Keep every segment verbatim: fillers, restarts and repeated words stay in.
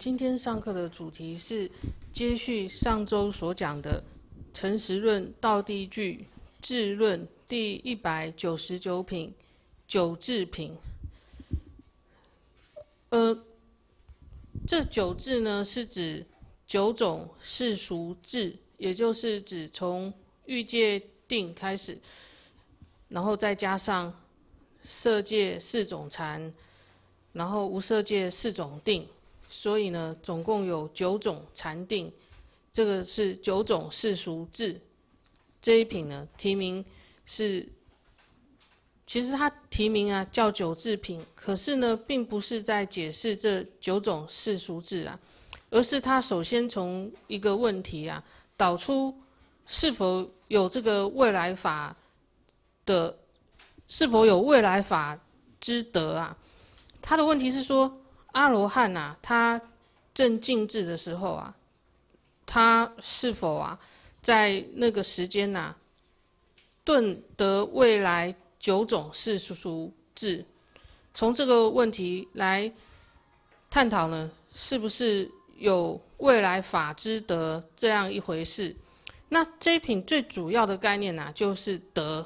今天上课的主题是接续上周所讲的诚实论道地句智论第一百九十九品九智品。呃，这九智呢是指九种世俗智，也就是指从欲界定开始，然后再加上色界四种禅，然后无色界四种定。所以呢，总共有九种禅定，这个是九种世俗智。这一品呢，题名是，其实它题名啊叫九智品，可是呢，并不是在解释这九种世俗智啊，而是它首先从一个问题啊，导出是否有这个未来法的，是否有未来法之德啊？他的问题是说，阿罗汉啊，他正静智的时候啊，他是否啊，在那个时间啊，顿得未来九种世俗智？从这个问题来探讨呢，是不是有未来法之德这样一回事？那这一品最主要的概念啊，就是德。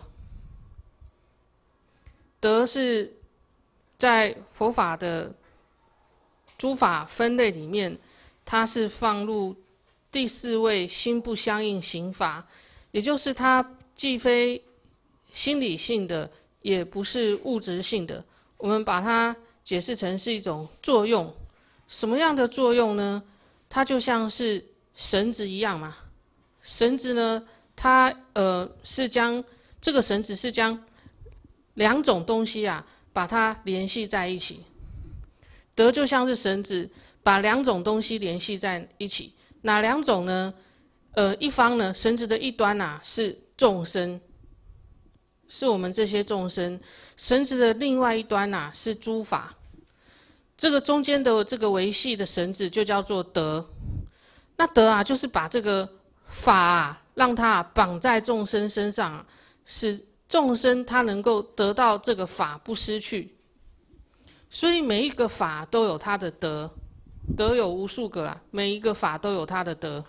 德是在佛法的诸法分类里面，它是放入第四位心不相应行法，也就是它既非心理性的，也不是物质性的。我们把它解释成是一种作用。什么样的作用呢？它就像是绳子一样嘛。绳子呢，它呃是将这个绳子是将两种东西啊，把它联系在一起。德就像是绳子，把两种东西联系在一起。哪两种呢？呃，一方呢，绳子的一端啊是众生，是我们这些众生；绳子的另外一端啊是诸法。这个中间的这个维系的绳子就叫做德。那德啊，就是把这个法啊，让它绑在众生身上啊，使众生他能够得到这个法不失去。所以每一个法都有它的德，德有无数个啦，每一个法都有它的德。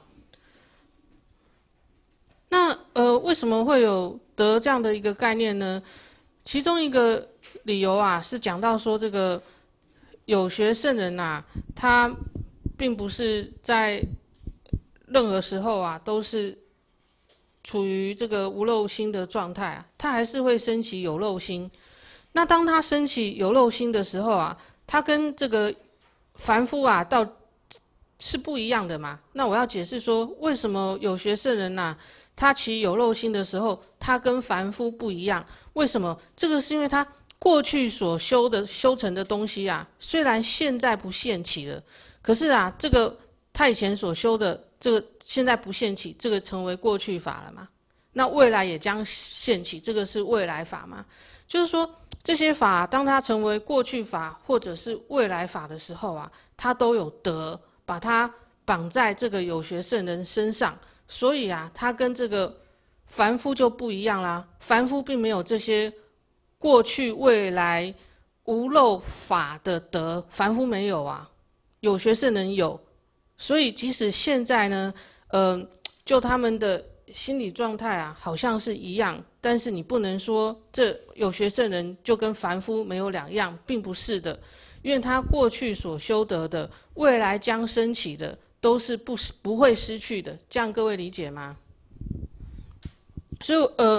那呃，为什么会有德这样的一个概念呢？其中一个理由啊，是讲到说这个有学圣人啊，他并不是在任何时候啊都是处于这个无漏心的状态啊，他还是会升起有漏心。那当他升起有漏心的时候啊，他跟这个凡夫啊，倒是不一样的嘛。那我要解释说，为什么有学圣人呐，他起有漏心的时候，他跟凡夫不一样？为什么？这个是因为他过去所修的修成的东西啊，虽然现在不现起了，可是啊，这个他以前所修的这个现在不现起，这个成为过去法了嘛。那未来也将现起，这个是未来法嘛。就是说，这些法当它成为过去法或者是未来法的时候啊，它都有德，把它绑在这个有学圣人身上。所以啊，它跟这个凡夫就不一样啦。凡夫并没有这些过去未来无漏法的德，凡夫没有啊，有学圣人有。所以即使现在呢，呃，就他们的心理状态啊，好像是一样，但是你不能说这有学圣人就跟凡夫没有两样，并不是的，因为他过去所修得的，未来将升起的，都是不不会失去的，这样各位理解吗？所以呃，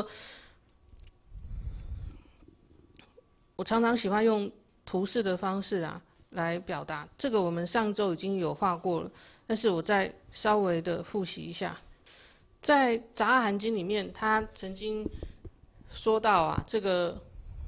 我常常喜欢用图示的方式啊来表达，这个我们上周已经有画过了，但是我再稍微的复习一下。在《杂阿含经》里面，他曾经说到啊，这个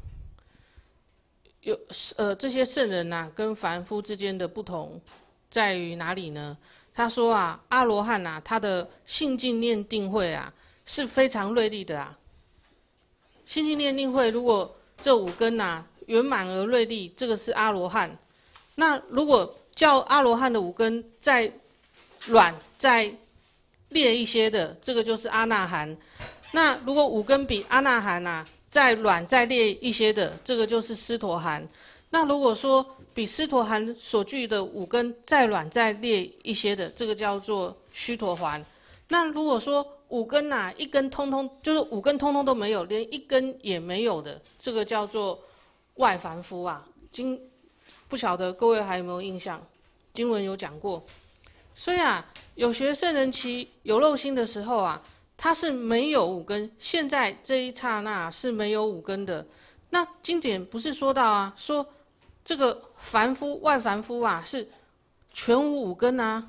有呃这些圣人呐、啊，跟凡夫之间的不同在于哪里呢？他说啊，阿罗汉呐、啊，他的信净念定慧啊是非常锐利的啊。信净念定慧，如果这五根呐、啊、圆满而锐利，这个是阿罗汉。那如果叫阿罗汉的五根再软再劣一些的，这个就是阿那含。那如果五根比阿那含啊再软再劣一些的，这个就是斯陀含。 那如果说比斯陀含所具的五根再软再裂一些的，这个叫做须陀洹。那如果说五根呐、啊，一根通通就是五根通通都没有，连一根也没有的，这个叫做外凡夫啊。经不晓得各位还有没有印象？经文有讲过。所以啊，有学圣人期有漏心的时候啊，它是没有五根。现在这一刹那是没有五根的。那经典不是说到啊，说这个凡夫外凡夫啊是全无五根啊。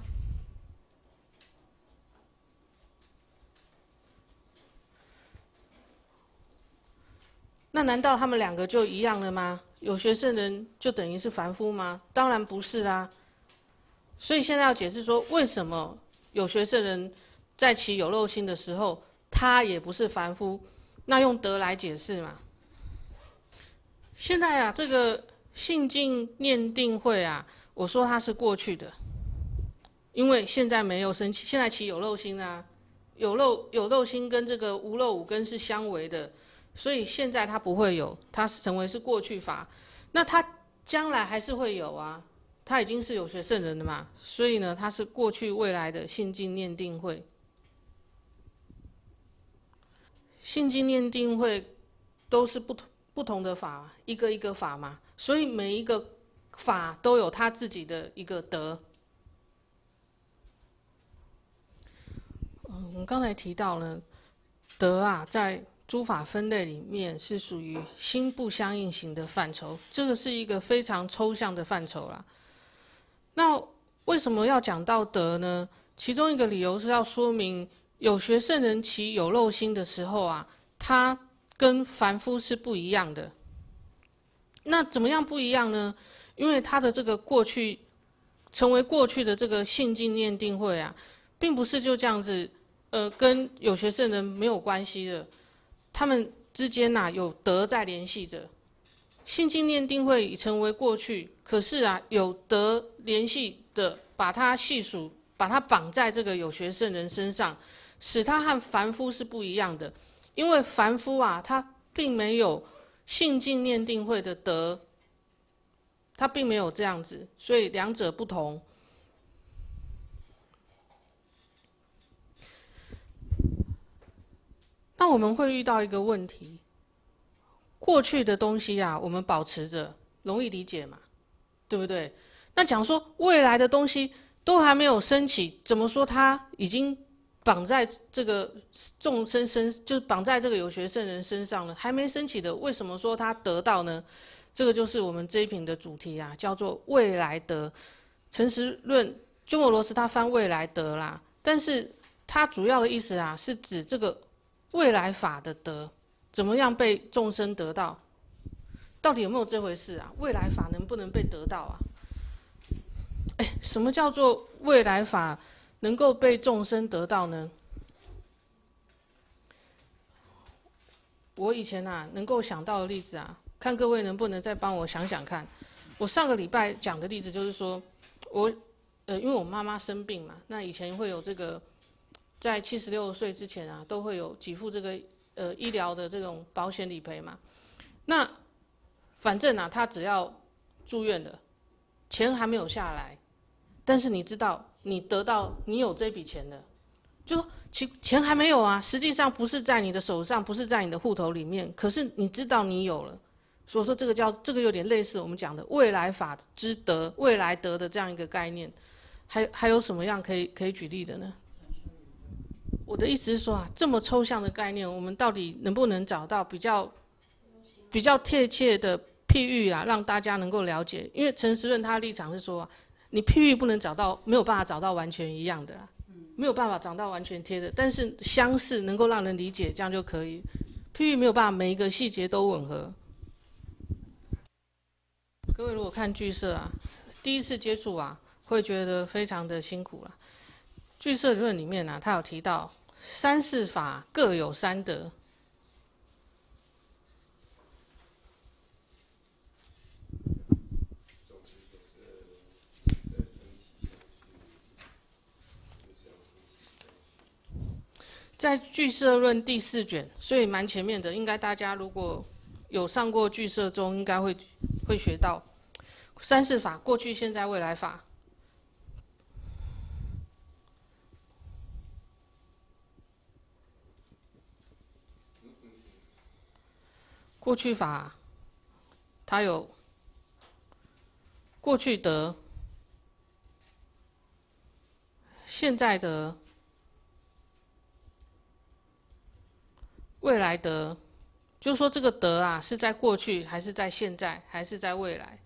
那难道他们两个就一样了吗？有学圣人就等于是凡夫吗？当然不是啦。所以现在要解释说，为什么有学圣人在其有漏心的时候，他也不是凡夫？那用德来解释嘛。现在啊，这个信境念定慧啊，我说它是过去的，因为现在没有生起，现在起有漏心啊，有漏有漏心跟这个无漏五根是相违的。所以现在它不会有，它是成为是过去法，那它将来还是会有啊，它已经是有学圣人的嘛，所以呢，它是过去未来的信境念定慧。信境念定慧都是不同不同的法，一个一个法嘛，所以每一个法都有它自己的一个德。嗯，我们刚才提到呢，德啊，在诸法分类里面是属于心不相应型的范畴，这个是一个非常抽象的范畴啦。那为什么要讲到德呢？其中一个理由是要说明有学圣人其有漏心的时候啊，他跟凡夫是不一样的。那怎么样不一样呢？因为他的这个过去成为过去的这个信境念定慧啊，并不是就这样子，呃，跟有学圣人没有关系的。他们之间呐、啊、有德在联系着，信境念定慧已成为过去，可是啊有德联系的，把它系数，把它绑在这个有学圣人身上，使他和凡夫是不一样的。因为凡夫啊，他并没有信境念定慧的德，他并没有这样子，所以两者不同。那我们会遇到一个问题，过去的东西啊，我们保持着，容易理解嘛，对不对？那讲说未来的东西都还没有升起，怎么说它已经绑在这个众生身，就是绑在这个有学圣人身上了？还没升起的，为什么说它得到呢？这个就是我们这一品的主题啊，叫做未来德。诚实论，鸠摩罗什他翻未来德啦，但是它主要的意思啊，是指这个未来法的德怎么样被众生得到？到底有没有这回事啊？未来法能不能被得到啊？哎，什么叫做未来法能够被众生得到呢？我以前啊能够想到的例子啊，看各位能不能再帮我想想看。我上个礼拜讲的例子就是说，我呃因为我妈妈生病嘛，那以前会有这个。在七十六岁之前啊，都会有给付这个呃医疗的这种保险理赔嘛。那反正啊，他只要住院了，钱还没有下来，但是你知道你得到你有这笔钱的，就说其钱还没有啊，实际上不是在你的手上，不是在你的户头里面，可是你知道你有了，所以说这个叫这个有点类似我们讲的未来法之德、未来德的这样一个概念。还还有什么样可以可以举例的呢？我的意思是说啊，这么抽象的概念，我们到底能不能找到比较比较贴切的譬喻啊，让大家能够了解？因为陈时润他的立场是说、啊，你譬喻不能找到，没有办法找到完全一样的啦，没有办法找到完全贴的，但是相似能够让人理解，这样就可以。譬喻没有办法每一个细节都吻合。各位如果看剧社啊，第一次接触啊，会觉得非常的辛苦啦。剧社论里面啊，他有提到。三世法各有三德，在俱舍论第四卷，所以蛮前面的，应该大家如果有上过俱舍中，应该会会学到。 三世法，过去、现在、未来法。过去法，它有过去得、现在得、未来得，就是说这个得啊，是在过去，还是在现在，还是在未来？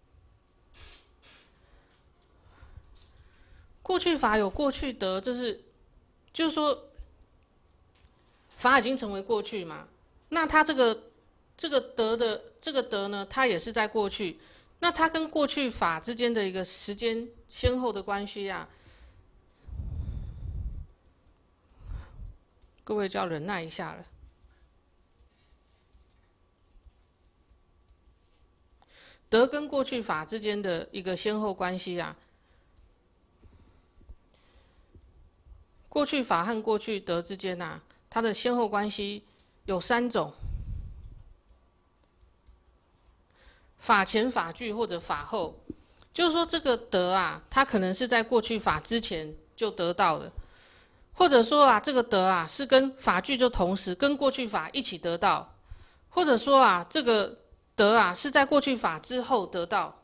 过去法有过去得，这是就是说法已经成为过去嘛，那它这个这个得的这个得呢，它也是在过去，那它跟过去法之间的一个时间先后的关系啊，各位就要忍耐一下了。得跟过去法之间的一个先后关系啊，过去法和过去得之间啊，它的先后关系有三种：法前、法具或者法后。就是说，这个得啊，它可能是在过去法之前就得到的，或者说啊，这个得啊是跟法具就同时跟过去法一起得到，或者说啊，这个得啊是在过去法之后得到。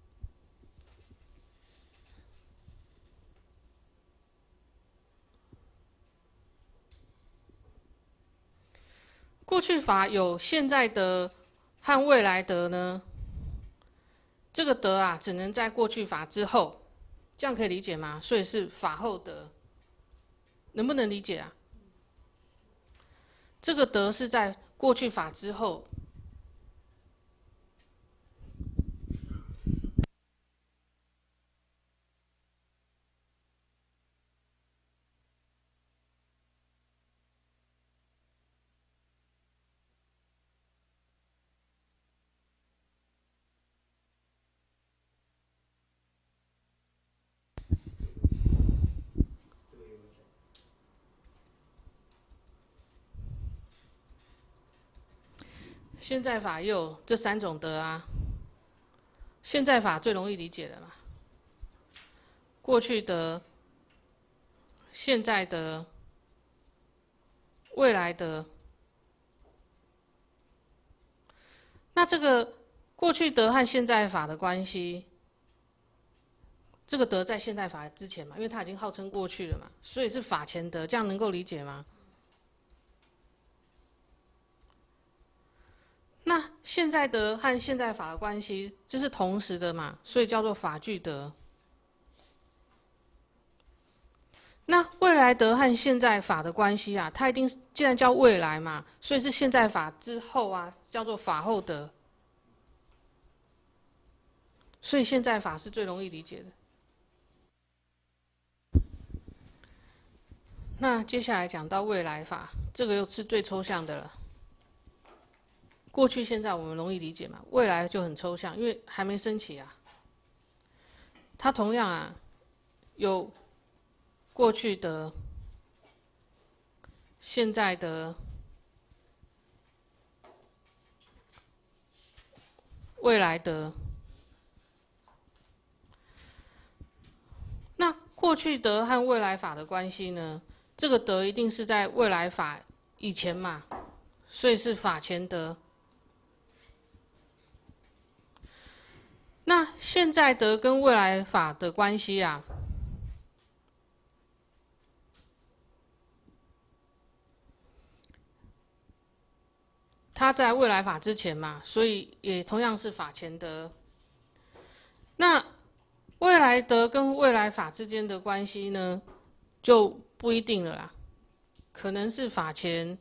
过去法有现在得和未来得呢，这个得啊只能在过去法之后，这样可以理解吗？所以是法后得，能不能理解啊？这个得是在过去法之后。现在法也有这三种得啊。现在法最容易理解了嘛，过去得、现在得、未来得。那这个过去得和现在法的关系，这个得在现在法之前嘛，因为它已经号称过去了嘛，所以是法前得，这样能够理解吗？那现在得和现在法的关系，这是同时的嘛，所以叫做法具得。那未来得和现在法的关系啊，它一定既然叫未来嘛，所以是现在法之后啊，叫做法后得。所以现在法是最容易理解的。那接下来讲到未来法，这个又是最抽象的了。过去、现在我们容易理解嘛，未来就很抽象，因为还没升起啊。它同样啊，有过去得、现在得、未来得。那过去得和未来法的关系呢？这个得一定是在未来法以前嘛，所以是法前得。那现在得跟未来法的关系啊，它在未来法之前嘛，所以也同样是法前得。那未来得跟未来法之间的关系呢，就不一定了啦，可能是法前，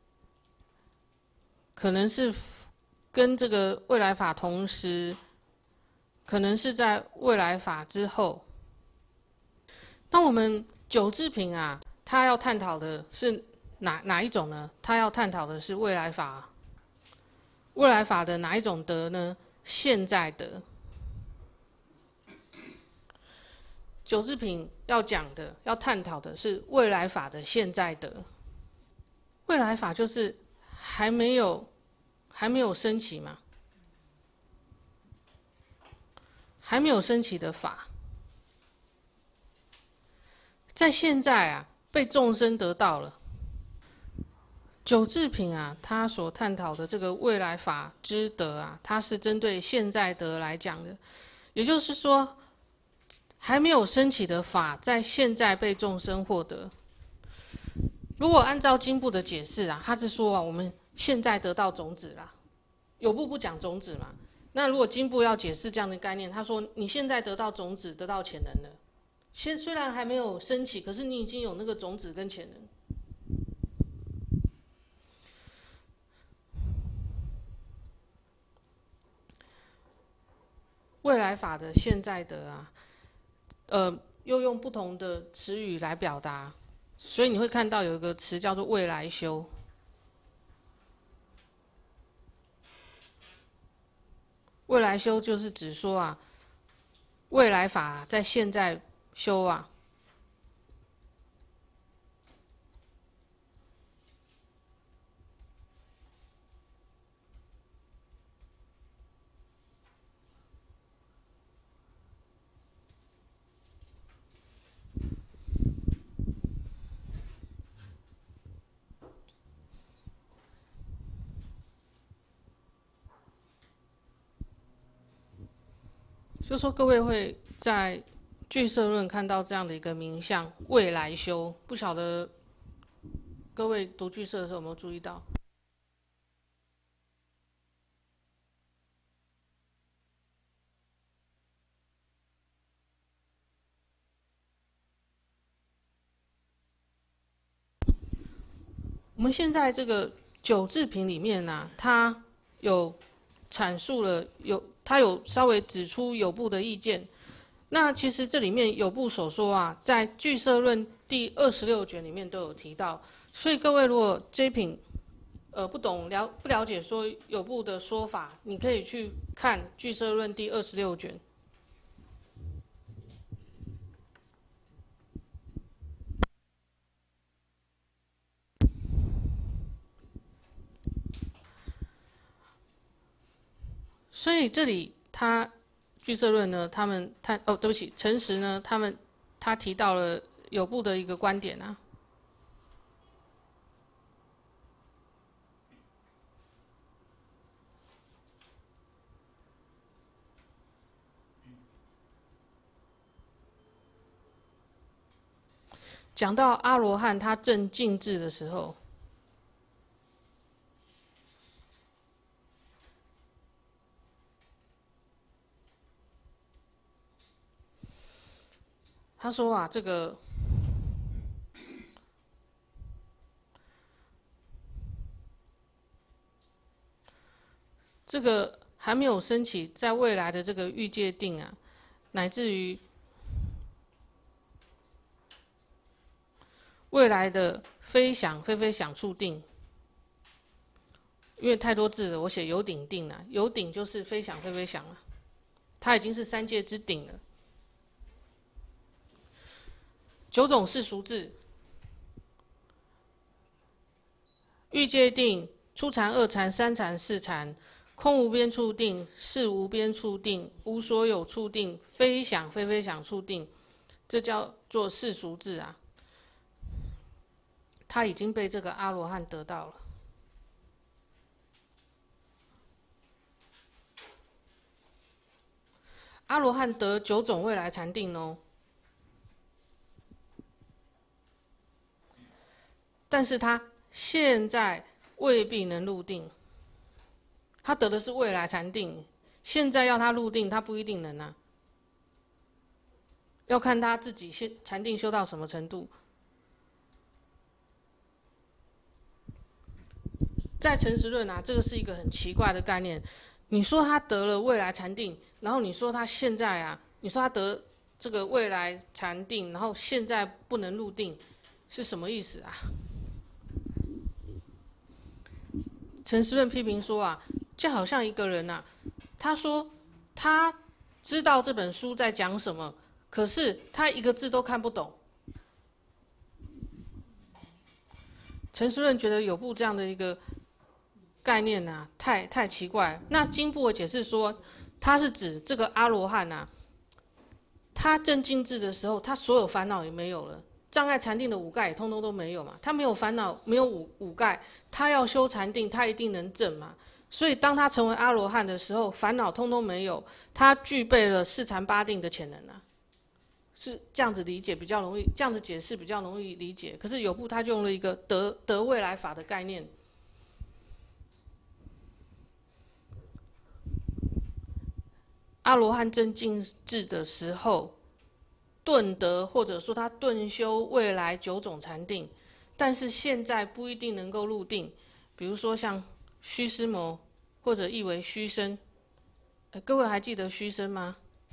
可能是跟这个未来法同时，可能是在未来法之后。那我们九字品啊，它要探讨的是哪哪一种呢？它要探讨的是未来法，未来法的哪一种得呢？现在得。九字品要讲的、要探讨的是未来法的现在得。未来法就是还没有、还没有升起嘛。 还没有升起的法，在现在啊被众生得到了。九智品啊，它所探讨的这个未来法之德啊，它是针对现在德来讲的，也就是说，还没有升起的法，在现在被众生获得。如果按照经部的解释啊，它是说啊，我们现在得到种子啦，有部不讲种子嘛。那如果经部要解释这样的概念，他说你现在得到种子，得到潜能了，现虽然还没有升起，可是你已经有那个种子跟潜能。未来法的现在德啊，呃，又用不同的词语来表达，所以你会看到有一个词叫做未来修。未来修就是指说啊，未来法在现在修啊。就说各位会在俱舍论看到这样的一个名相未来修，不晓得各位读俱舍的时候有没有注意到？我们现在这个九智品里面啊，它有阐述了有，它有稍微指出有部的意见。那其实这里面有部所说啊，在俱舍论第二十六卷里面都有提到。所以各位如果这一品呃不懂了不了解说有部的说法，你可以去看俱舍论第二十六卷。所以这里他俱舍论呢，他们他哦，对不起，诚实呢，他们他提到了有部的一个观点啊。讲到阿罗汉他正静智的时候，他说啊，这个这个还没有升起，在未来的这个欲界定啊，乃至于未来的非想非非想处定，因为太多字了，我写有顶定了，有顶就是非想非非想了，它已经是三界之顶了。九种世俗智，欲界定、初禅、二禅、三禅、四禅，空无边处定、事无边处定、无所有处定、非想非非想处定，这叫做世俗智啊。他已经被这个阿罗汉得到了。阿罗汉得九种未来禅定哦，但是他现在未必能入定。他得的是未来禅定，现在要他入定，他不一定能啊，要看他自己现禅定修到什么程度。在诚实论啊，这个是一个很奇怪的概念。你说他得了未来禅定，然后你说他现在啊，你说他得这个未来禅定，然后现在不能入定，是什么意思啊？诚实论批评说啊，就好像一个人啊，他说他知道这本书在讲什么，可是他一个字都看不懂。诚实论觉得有部这样的一个概念啊，太太奇怪了。那经部的解释说，它是指这个阿罗汉啊， 他正静置的时候，他所有烦恼也没有了，障碍禅定的五盖也通通都没有嘛。他没有烦恼，没有五五盖，他要修禅定，他一定能证嘛。所以当他成为阿罗汉的时候，烦恼通通没有，他具备了四禅八定的潜能啊。是这样子理解比较容易，这样子解释比较容易理解。可是有部他就用了一个得得未来法的概念。阿罗汉正静置的时候，顿得或者说他顿修未来九种禅定，但是现在不一定能够入定。比如说像虚师谋，或者译为虚身。各位还记得虚身吗？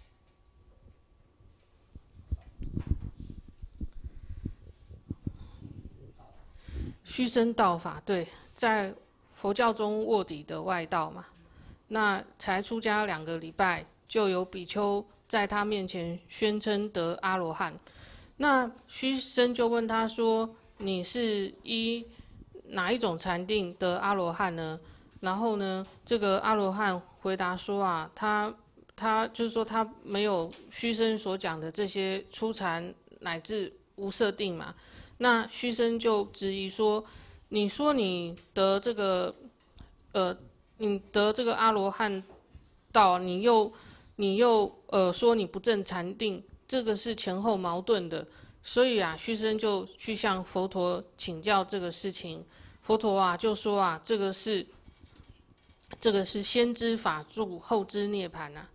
虚身道法，对，在佛教中卧底的外道嘛。那才出家两个礼拜，就有比丘在他面前宣称得阿罗汉。那虚身就问他说：“你是依哪一种禅定得阿罗汉呢？”然后呢，这个阿罗汉回答说：“啊，他他就是说他没有虚身所讲的这些初禅乃至无色定嘛。”那虚身就质疑说：“你说你得这个，呃，你得这个阿罗汉道，你又你又呃说你不证禅定，这个是前后矛盾的。所以啊，虚身就去向佛陀请教这个事情。佛陀啊就说啊，这个是这个是先知法住，后知涅槃啊。”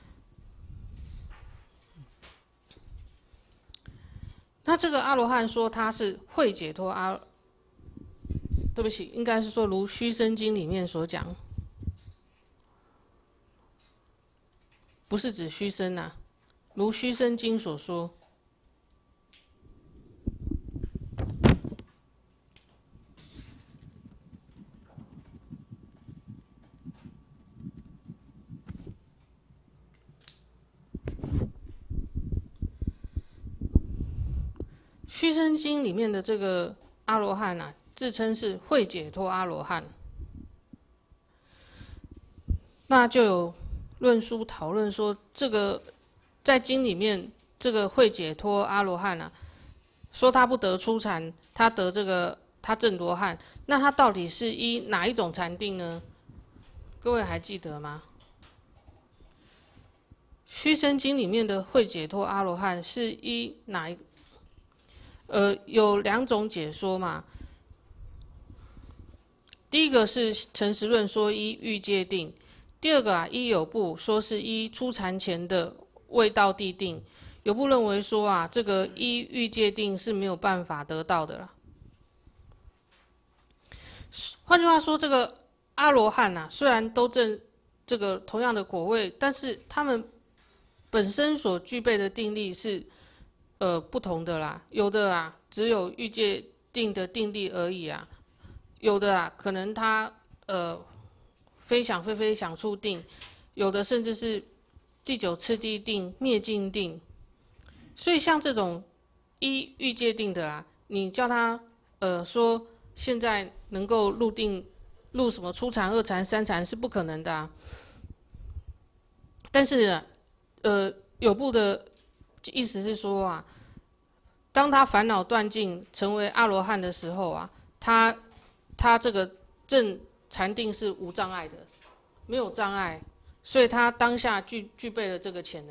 那这个阿罗汉说他是会解脱阿，对不起，应该是说如虚身经里面所讲，不是指虚身啊，如虚身经所说。虚身经里面的这个阿罗汉啊，自称是会解脱阿罗汉。那就有论书讨论说，这个在经里面这个会解脱阿罗汉啊，说他不得初禅，他得这个他证罗汉，那他到底是依哪一种禅定呢？各位还记得吗？虚身经里面的会解脱阿罗汉是依哪一？呃，有两种解说嘛。第一个是陈实论说依欲界定，第二个啊依有部说是依初禅前的未到地定。有部认为说啊，这个依欲界定是没有办法得到的啦。换句话说，这个阿罗汉啊，虽然都证这个同样的果位，但是他们本身所具备的定力是呃不同的啦。有的啊只有欲界定的定力而已啊，有的啊可能他呃非想非非想处定，有的甚至是第九次第定、灭尽定。所以像这种依欲界定的啦，你叫他呃说现在能够入定，入什么初禅、二禅、三禅是不可能的啊。但是啊，呃，有部的意思是说啊，当他烦恼断尽，成为阿罗汉的时候啊，他他这个正禅定是无障碍的，没有障碍，所以他当下具具备了这个潜能。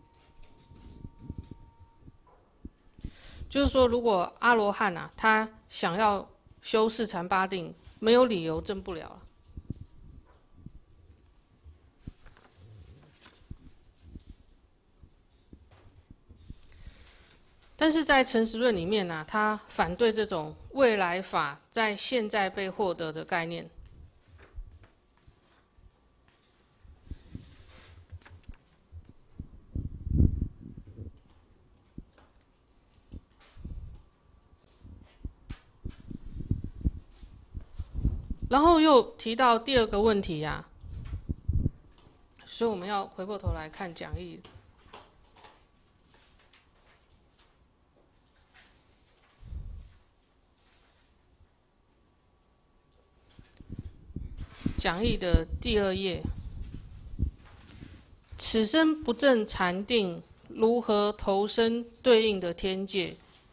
就是说，如果阿罗汉啊，他想要修四禅八定，没有理由证不了。但是在陈实论里面啊，他反对这种未来法在现在被获得的概念。然后又提到第二个问题呀、啊，所以我们要回过头来看讲义。讲义的第二页，此生不证禅定， 如何投生对应的天界？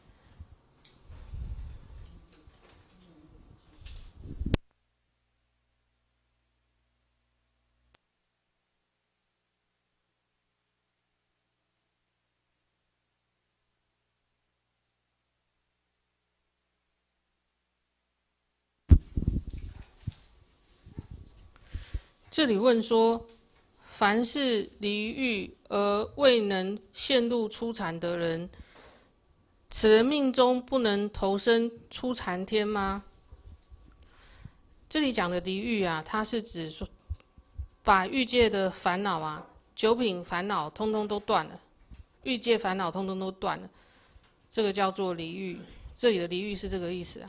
这里问说，凡是离欲而未能陷入初禅的人，此人命中不能投生初禅天吗？这里讲的离欲啊，它是指说，把欲界的烦恼啊，九品烦恼通通都断了，欲界烦恼通通都断了，这个叫做离欲。这里的离欲是这个意思啊。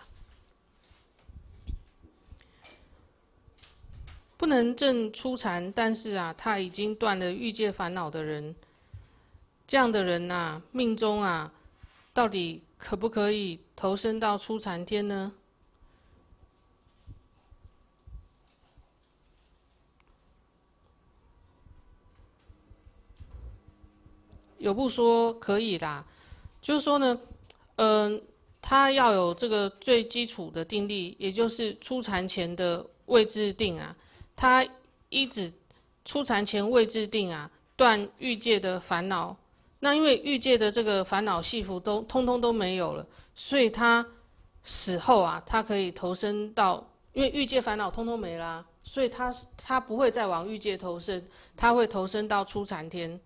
不能证初禅，但是啊，他已经断了欲界烦恼的人，这样的人啊，命中啊，到底可不可以投身到初禅天呢？有部说可以啦，就是说呢，嗯、呃，他要有这个最基础的定力，也就是初禅前的位置定啊。他一直初禅前位置定啊，断欲界的烦恼。那因为欲界的这个烦恼系缚都通通都没有了，所以他死后啊，他可以投身到，因为欲界烦恼通通没啦、啊，所以他他不会再往欲界投身，他会投身到初禅天。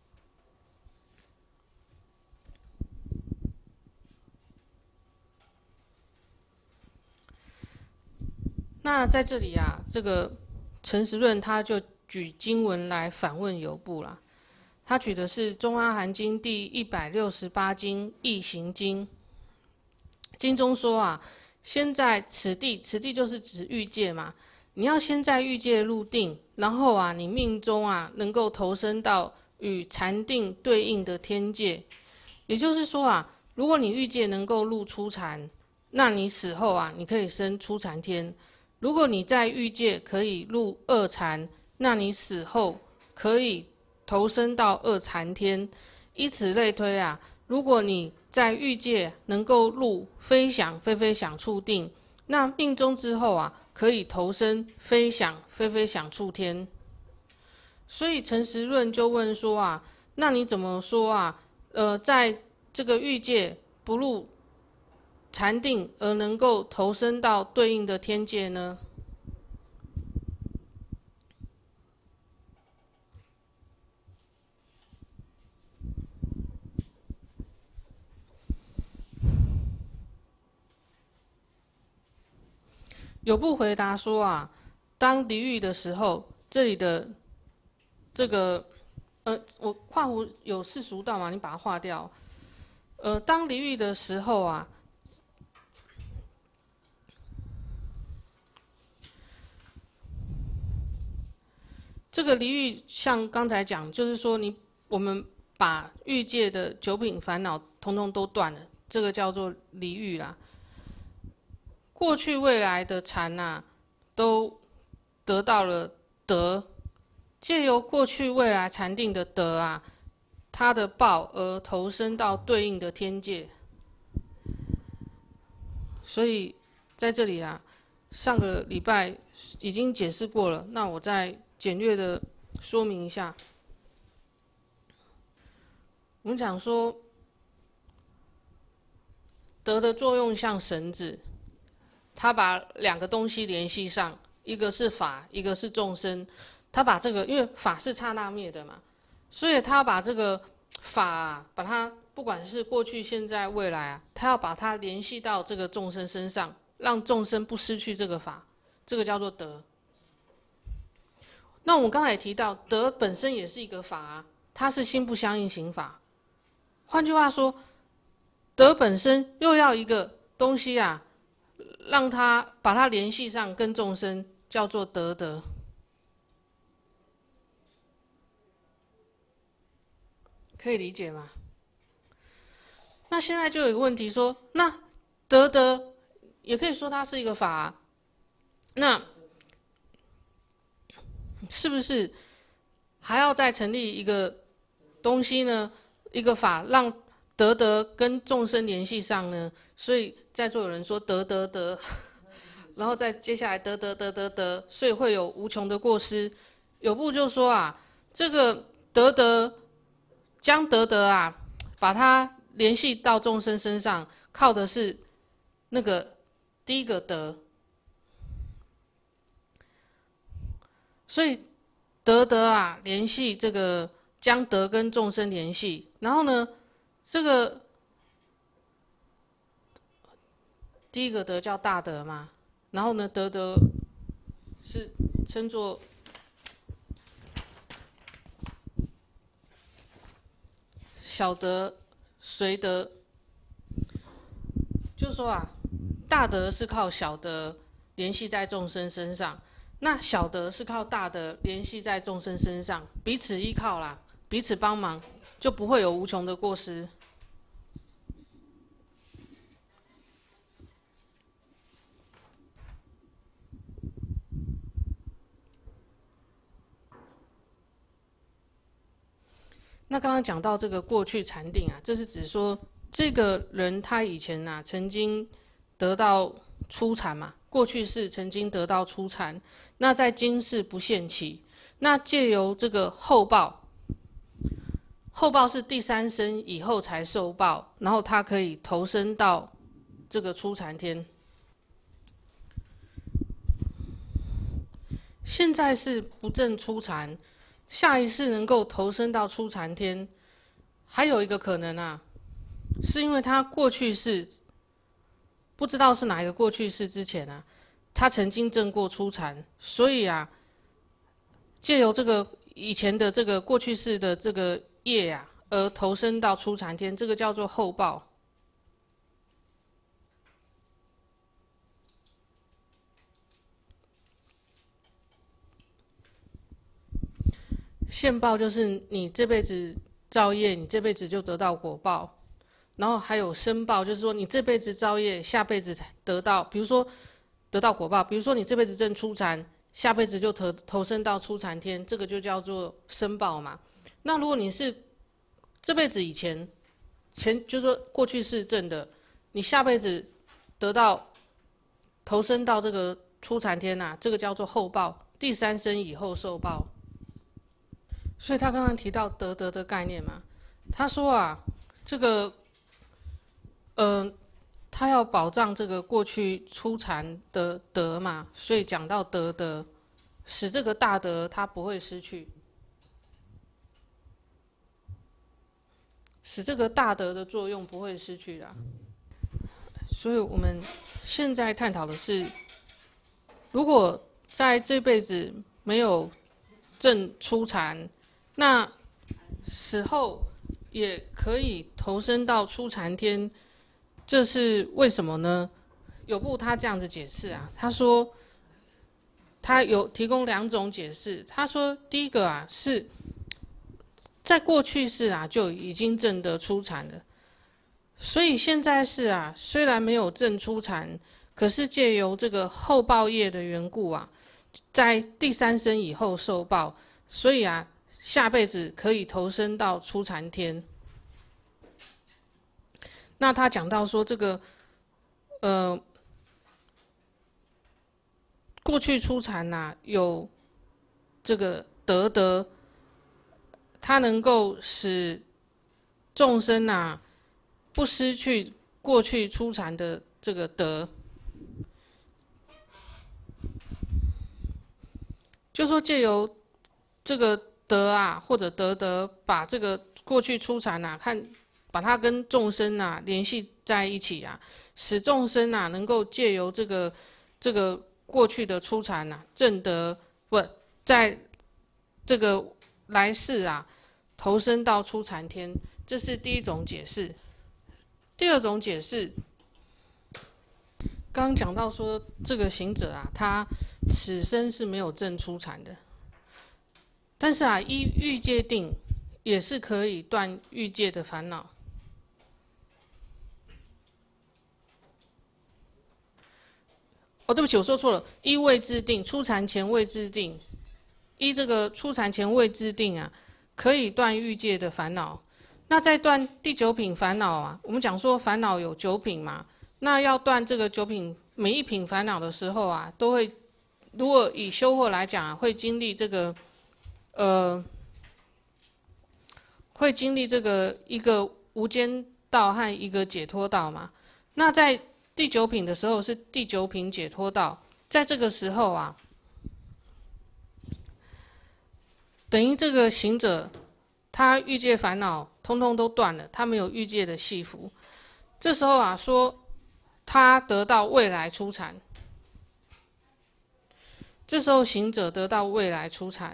那在这里啊，这个陈时润他就举经文来反问有部啦。他举的是《中阿含经》第一百六十八经《异行经》，经中说啊，先在此地，此地就是指欲界嘛，你要先在欲界入定，然后啊，你命中啊能够投身到与禅定对应的天界。也就是说啊，如果你欲界能够入初禅，那你死后啊，你可以升初禅天。如果你在欲界可以入二禅，那你死后可以投身到二禅天。以此类推啊，如果你在欲界能够入非想非非想处定，那命中之后啊，可以投身非想非非想处天。所以陈时润就问说啊，那你怎么说啊？呃，在这个欲界不入禅定而能够投身到对应的天界呢？有部回答说啊，当离欲的时候，这里的这个呃，我画弧有世俗道嘛，你把它划掉。呃，当离欲的时候啊，这个离欲像刚才讲，就是说你我们把欲界的九品烦恼通通都断了，这个叫做离欲啦。过去未来的禅啊，都得到了德，借由过去未来禅定的德啊，它的报而投身到对应的天界。所以在这里啊，上个礼拜已经解释过了，那我再简略的说明一下。我们讲说，德的作用像绳子，它把两个东西联系上，一个是法，一个是众生。它把这个，因为法是刹那灭的嘛，所以它把这个法、啊，把它不管是过去、现在、未来啊，它要把它联系到这个众生身上，让众生不失去这个法，这个叫做德。那我们刚才也提到，德本身也是一个法啊，它是心不相应行法。换句话说，德本身又要一个东西啊，让它把它联系上跟众生，叫做德德。可以理解吗？那现在就有一个问题说，那德德也可以说它是一个法、啊，那是不是还要再成立一个东西呢？ 一个法让得得跟众生联系上呢？所以在座有人说得得得，然后再接下来得得得得得，所以会有无穷的过失。有部就说啊，这个得得将得得啊，把它联系到众生身上，靠的是那个第一个得，所以得得啊联系这个将得跟众生联系，然后呢，这个第一个得叫大德嘛，然后呢得得是称作小德、随德，就说啊，大德是靠小德联系在众生身上，那小德是靠大德联系在众生身上，彼此依靠啦，彼此帮忙，就不会有无穷的过失。那刚刚讲到这个过去禅定啊，这是指说这个人他以前啊曾经得到初禅嘛，过去世曾经得到初禅，那在今世不现起，那借由这个后报，后报是第三生以后才受报，然后他可以投身到这个初禅天。现在是不证初禅。下一世能够投身到初禅天，还有一个可能啊，是因为他过去世不知道是哪一个过去世之前啊，他曾经证过初禅，所以啊，借由这个以前的这个过去世的这个业啊，而投身到初禅天，这个叫做后报。现报就是你这辈子造业，你这辈子就得到果报。然后还有生报，就是说你这辈子造业，下辈子才得到，比如说得到果报。比如说你这辈子证初禅，下辈子就投投身到初禅天，这个就叫做生报嘛。那如果你是这辈子以前前，就是说过去是证的，你下辈子得到投身到这个初禅天啊，这个叫做后报，第三生以后受报。所以他刚刚提到得得的概念嘛，他说啊，这个，嗯、呃，他要保障这个过去初禅的德嘛，所以讲到得得，使这个大德他不会失去，使这个大德的作用不会失去的。所以我们现在探讨的是，如果在这辈子没有证初禅，那死后也可以投身到初禅天，这是为什么呢？有部他这样子解释啊，他说他有提供两种解释。他说第一个啊是在过去世啊就已经证得初禅了，所以现在是啊虽然没有证初禅，可是借由这个后报业的缘故啊，在第三生以后受报，所以啊下辈子可以投身到初禅天。那他讲到说这个，呃，过去初禅呐，有这个得得，它能够使众生呐不失去过去初禅的这个德，就说借由这个德啊，或者得得，把这个过去初禅啊，看把它跟众生啊联系在一起啊，使众生啊能够借由这个这个过去的初禅啊，证得不在这个来世啊投身到初禅天，这是第一种解释。第二种解释，刚刚讲到说这个行者啊，他此生是没有证初禅的。但是啊，依欲界定也是可以断欲界的烦恼。哦，对不起，我说错了。依位制定，初禅前位制定，依这个初禅前位制定啊，可以断欲界的烦恼。 那在断第九品烦恼啊，我们讲说烦恼有九品嘛，那要断这个九品每一品烦恼的时候啊，都会，如果以修惑来讲啊，会经历这个，呃，会经历这个一个无间道和一个解脱道嘛。那在第九品的时候是第九品解脱道，在这个时候啊，等于这个行者他欲界烦恼通通都断了，他没有欲界的系缚。这时候啊，说他得到未来初禅。这时候行者得到未来初禅。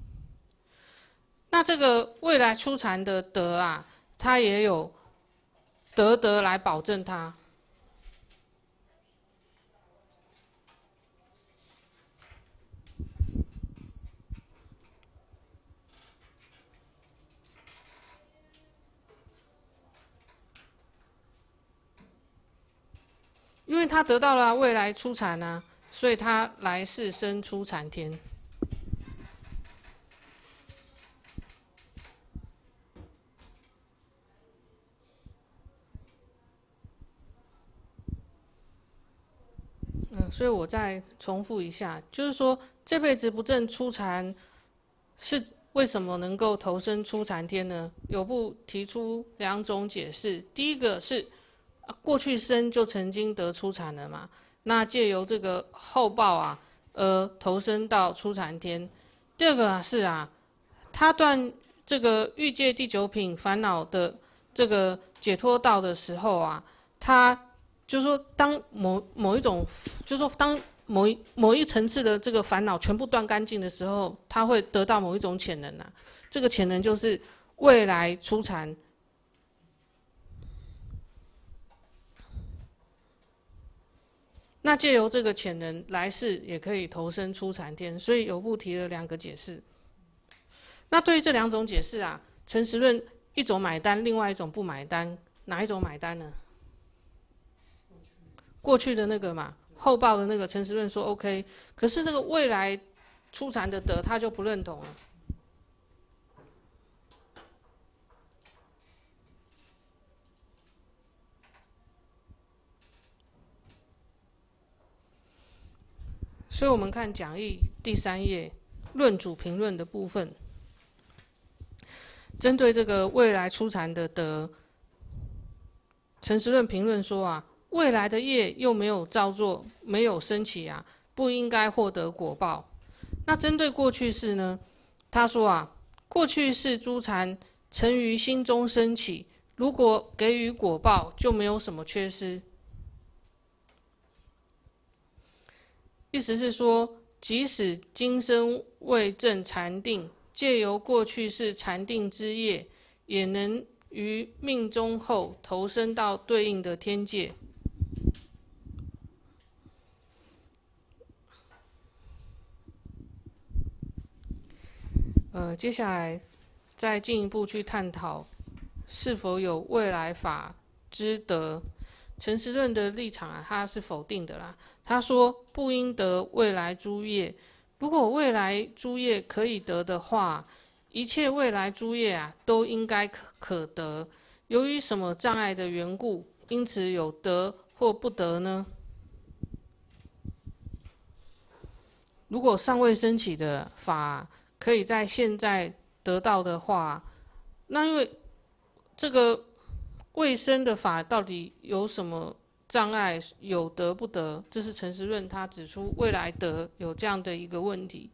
那这个未来初禅的德啊，他也有德德来保证他。因为他得到了未来初禅啊，所以他来世生初禅天。嗯，所以我再重复一下，就是说这辈子不证初禅，是为什么能够投生初禅天呢？有部提出两种解释，第一个是过去生就曾经得初禅了嘛，那借由这个后报啊，而投生到初禅天。第二个啊是啊，他断这个欲界第九品烦恼的这个解脱道的时候啊，他就是说当某某一种，就是说当某一某一层次的这个烦恼全部断干净的时候，他会得到某一种潜能啊，这个潜能就是未来初禅。那借由这个潜能，来世也可以投生初禅天，所以有部提了两个解释。那对于这两种解释啊，诚实论一种买单，另外一种不买单，哪一种买单呢？过去的那个嘛，后报的那个诚实论说 OK， 可是这个未来初禅的德他就不认同了。所以我们看讲义第三页论主评论的部分，针对这个未来初禅的德，诚实论评论说啊，未来的业又没有造作，没有升起啊，不应该获得果报。那针对过去世呢，他说啊，过去世诸禅曾于心中升起，如果给予果报，就没有什么缺失。意思是说，即使今生未证禅定，借由过去世禅定之业，也能于命中后投生到对应的天界。呃，接下来再进一步去探讨是否有未来法之德。诚实论的立场啊，他是否定的啦。他说不应得未来诸业，如果未来诸业可以得的话，一切未来诸业啊都应该可可得。由于什么障碍的缘故，因此有得或不得呢？如果尚未升起的法可以在现在得到的话，那因为这个未生的法到底有什么障碍，有得不得？这是诚实论他指出未来得有这样的一个问题。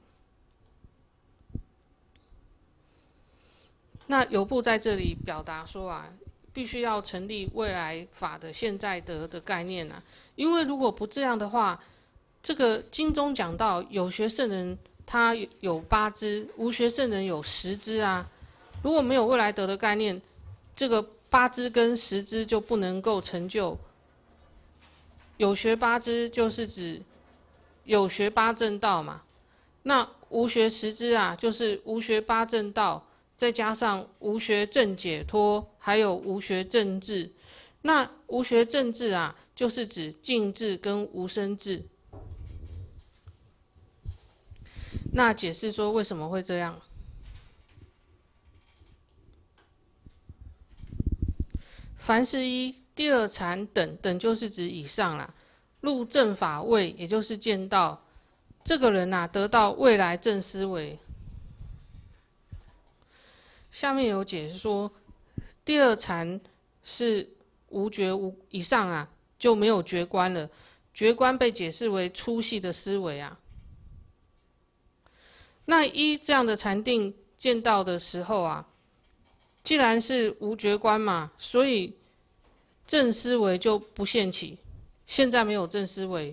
那有部在这里表达说啊，必须要成立未来法的现在得的概念啊，因为如果不这样的话，这个经中讲到有学圣人他有八支，无学圣人有十支啊。如果没有未来得的概念，这个八支跟十支就不能够成就。有学八支就是指有学八正道嘛，那无学十支啊，就是无学八正道，再加上无学正解脱，还有无学正智。那无学正智啊，就是指净智跟无生智。那解释说为什么会这样？ 凡是一第二禅等，等就是指以上啦，入正法位，也就是见到这个人啊，得到未来正思维。下面有解说，第二禅是无觉无以上啊，就没有觉观了。觉观被解释为粗细的思维啊。那依这样的禅定见到的时候啊，既然是无觉观嘛，所以正思维就不现起。现在没有正思维，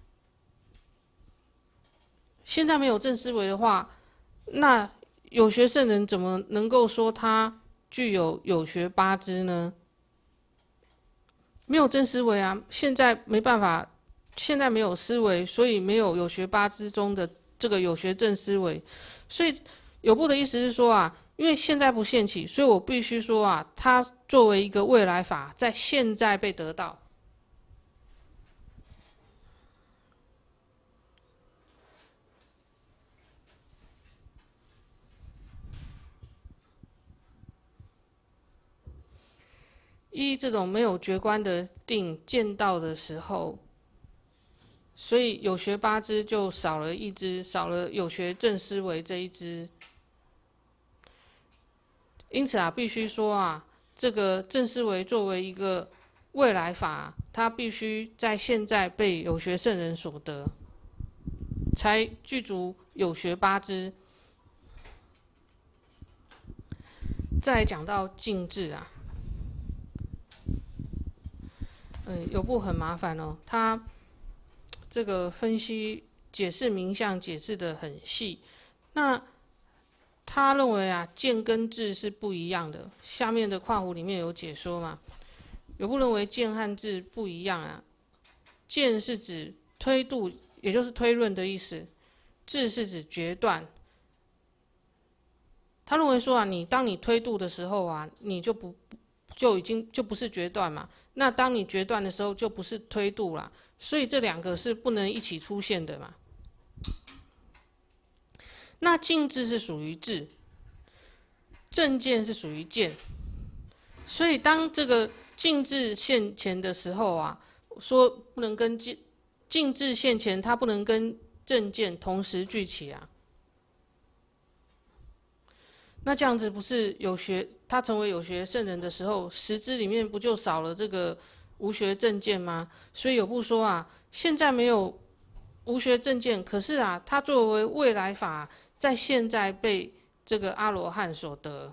现在没有正思维的话，那有学圣人怎么能够说他具有有学八支呢？没有正思维啊，现在没办法，现在没有思维，所以没有有学八支中的这个有学正思维。所以有部的意思是说啊，因为现在不现起，所以我必须说啊，它作为一个未来法，在现在被得到。依这种没有觉观的定见到的时候，所以有学八支就少了一支，少了有学正思维这一支。因此啊，必须说啊，这个正思维作为一个未来法，它必须在现在被有学圣人所得，才具足有学八支。再讲到静智啊。嗯，有部很麻烦哦，他这个分析解释名相解释的很细。那他认为啊，见跟智是不一样的。下面的括弧里面有解说嘛，有部认为见和智不一样啊。见是指推度，也就是推论的意思；智是指决断。他认为说啊，你当你推度的时候啊，你就不就已经就不是决断嘛。那当你决断的时候，就不是推度啦，所以这两个是不能一起出现的嘛。那静智是属于智，正见是属于见，所以当这个静智现前的时候啊，说不能跟静静智现前，它不能跟正见同时聚起啊。那这样子不是有学他成为有学圣人的时候，十支里面不就少了这个无学正见吗？所以有部说啊，现在没有无学正见，可是啊，它作为未来法，在现在被这个阿罗汉所得。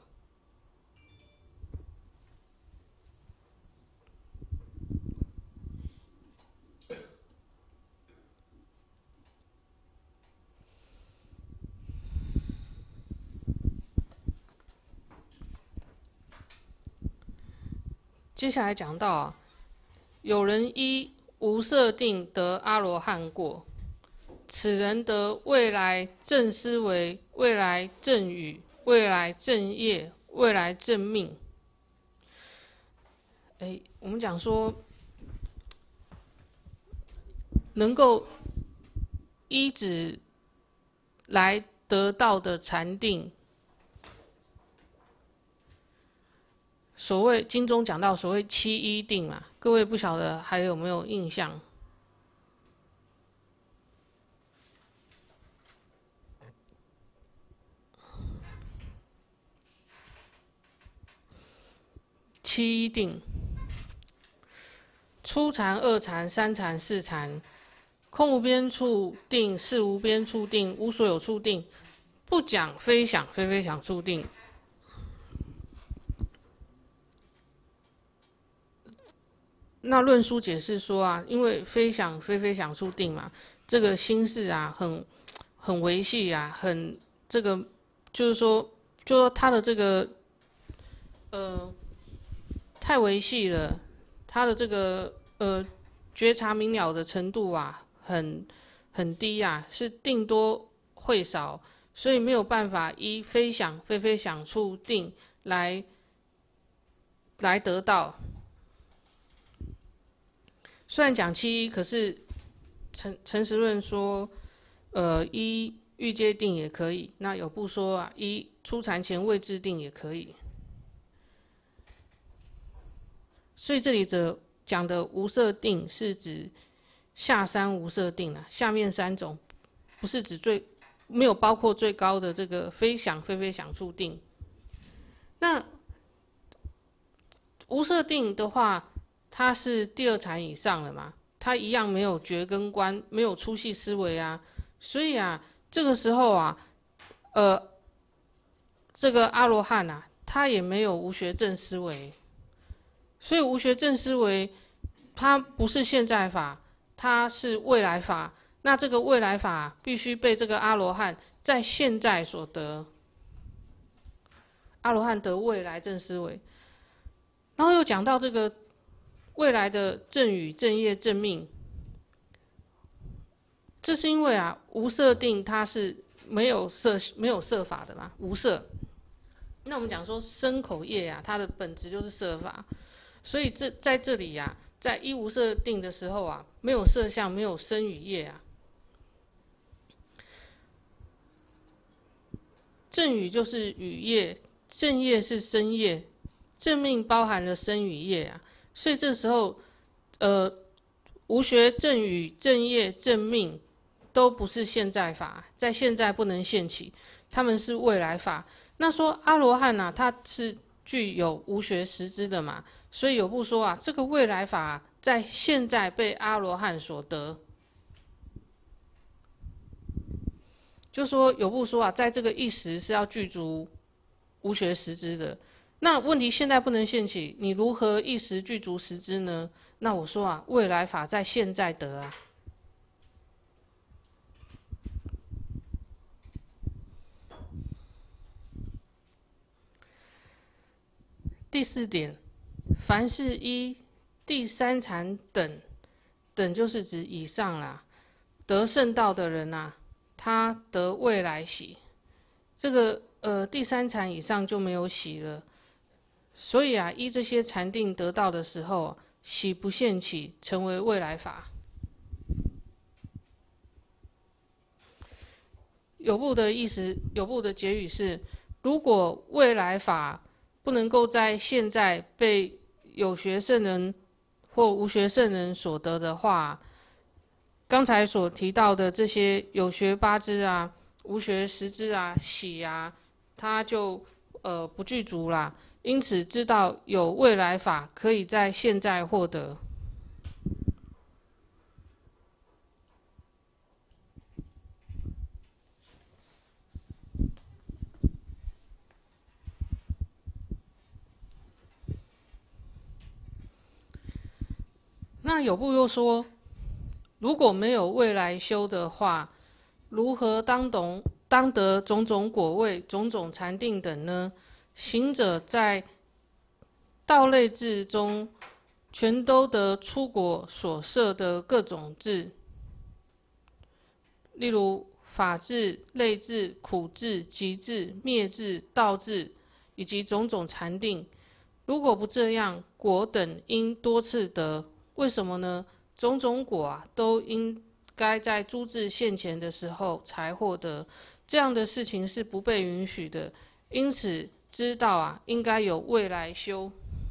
接下来讲到啊，有人依无色定得阿罗汉过，此人得未来正思维、未来正语、未来正业、未来正命。哎，我们讲说，能够依止来得到的禅定。所谓经中讲到所谓七一定嘛，各位不晓得还有没有印象？七一定，初禅、二禅、三禅、四禅，空无边处定、事无边处定、无所有处定，不讲非想非非想处定。那论书解释说啊，因为非想非非想处定嘛，这个心事啊，很很维系啊，很这个就是说，就说他的这个呃太维系了，他的这个呃觉察明了的程度啊，很很低啊，是定多会少，所以没有办法依非想非非想处定来来得到。虽然讲七一，可是陈陈实论说，呃，依欲界定也可以。那有部说啊，依初禅前未制定也可以。 所以这里的讲的无色定是指下三无色定啊，下面三种不是指最没有包括最高的这个非想非非想处定。那无色定的话，它是第二禅以上了嘛，它一样没有觉跟观，没有粗细思维啊，所以啊，这个时候啊，呃，这个阿罗汉啊，他也没有无学正思维，所以无学正思维，它不是现在法，它是未来法。那这个未来法必须被这个阿罗汉在现在所得，阿罗汉得未来正思维。然后又讲到这个未来的正语、正业、正命，这是因为啊，无色定它是没有色、没有色法的嘛，无色。那我们讲说身口业啊，它的本质就是色法，所以这在这里呀、啊，在一无色定的时候啊，没有色相，没有身语业啊。正语就是语业，正业是身业。正命包含了身语业啊，所以这时候，呃，无学正语、正业、正命都不是现在法，在现在不能现起，他们是未来法。那说阿罗汉啊，他是具有无学识知的嘛，所以有部说啊，这个未来法、啊、在现在被阿罗汉所得，就说有部说啊，在这个一时是要具足无学识知的。那问题现在不能现起，你如何一时具足识知呢？那我说啊，未来法在现在得啊。第四点，凡是依第三禅等，等就是指以上啦，得圣道的人啊，他得未来喜。这个呃第三禅以上就没有喜了。所以啊，依这些禅定得到的时候，喜不现起，成为未来法。有部的意思，有部的结语是：如果未来法不能够在现在被有学圣人或无学圣人所得的话，刚才所提到的这些有学八支啊、无学十支啊、喜啊，它就呃不具足啦。因此，知道有未来法可以在现在获得。那有部又说，如果没有未来修的话，如何当懂当得种种果位、种种禅定等呢？行者在道类智中，全都得出果所设的各种智，例如法智、类智、苦智、集智、灭智、道智，以及种种禅定。如果不这样，果等应多次得。为什么呢？种种果啊，都应该在诸智现前的时候才获得，这样的事情是不被允许的。因此，知道啊，应该有未来修。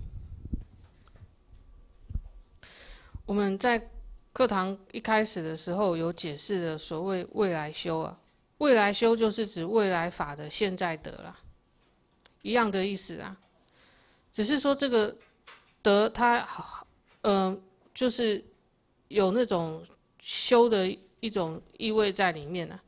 我们在课堂一开始的时候有解释了所谓未来修啊，未来修就是指未来法的现在得啦，一样的意思啊。只是说这个得它，呃，就是有那种修的一种意味在里面啊。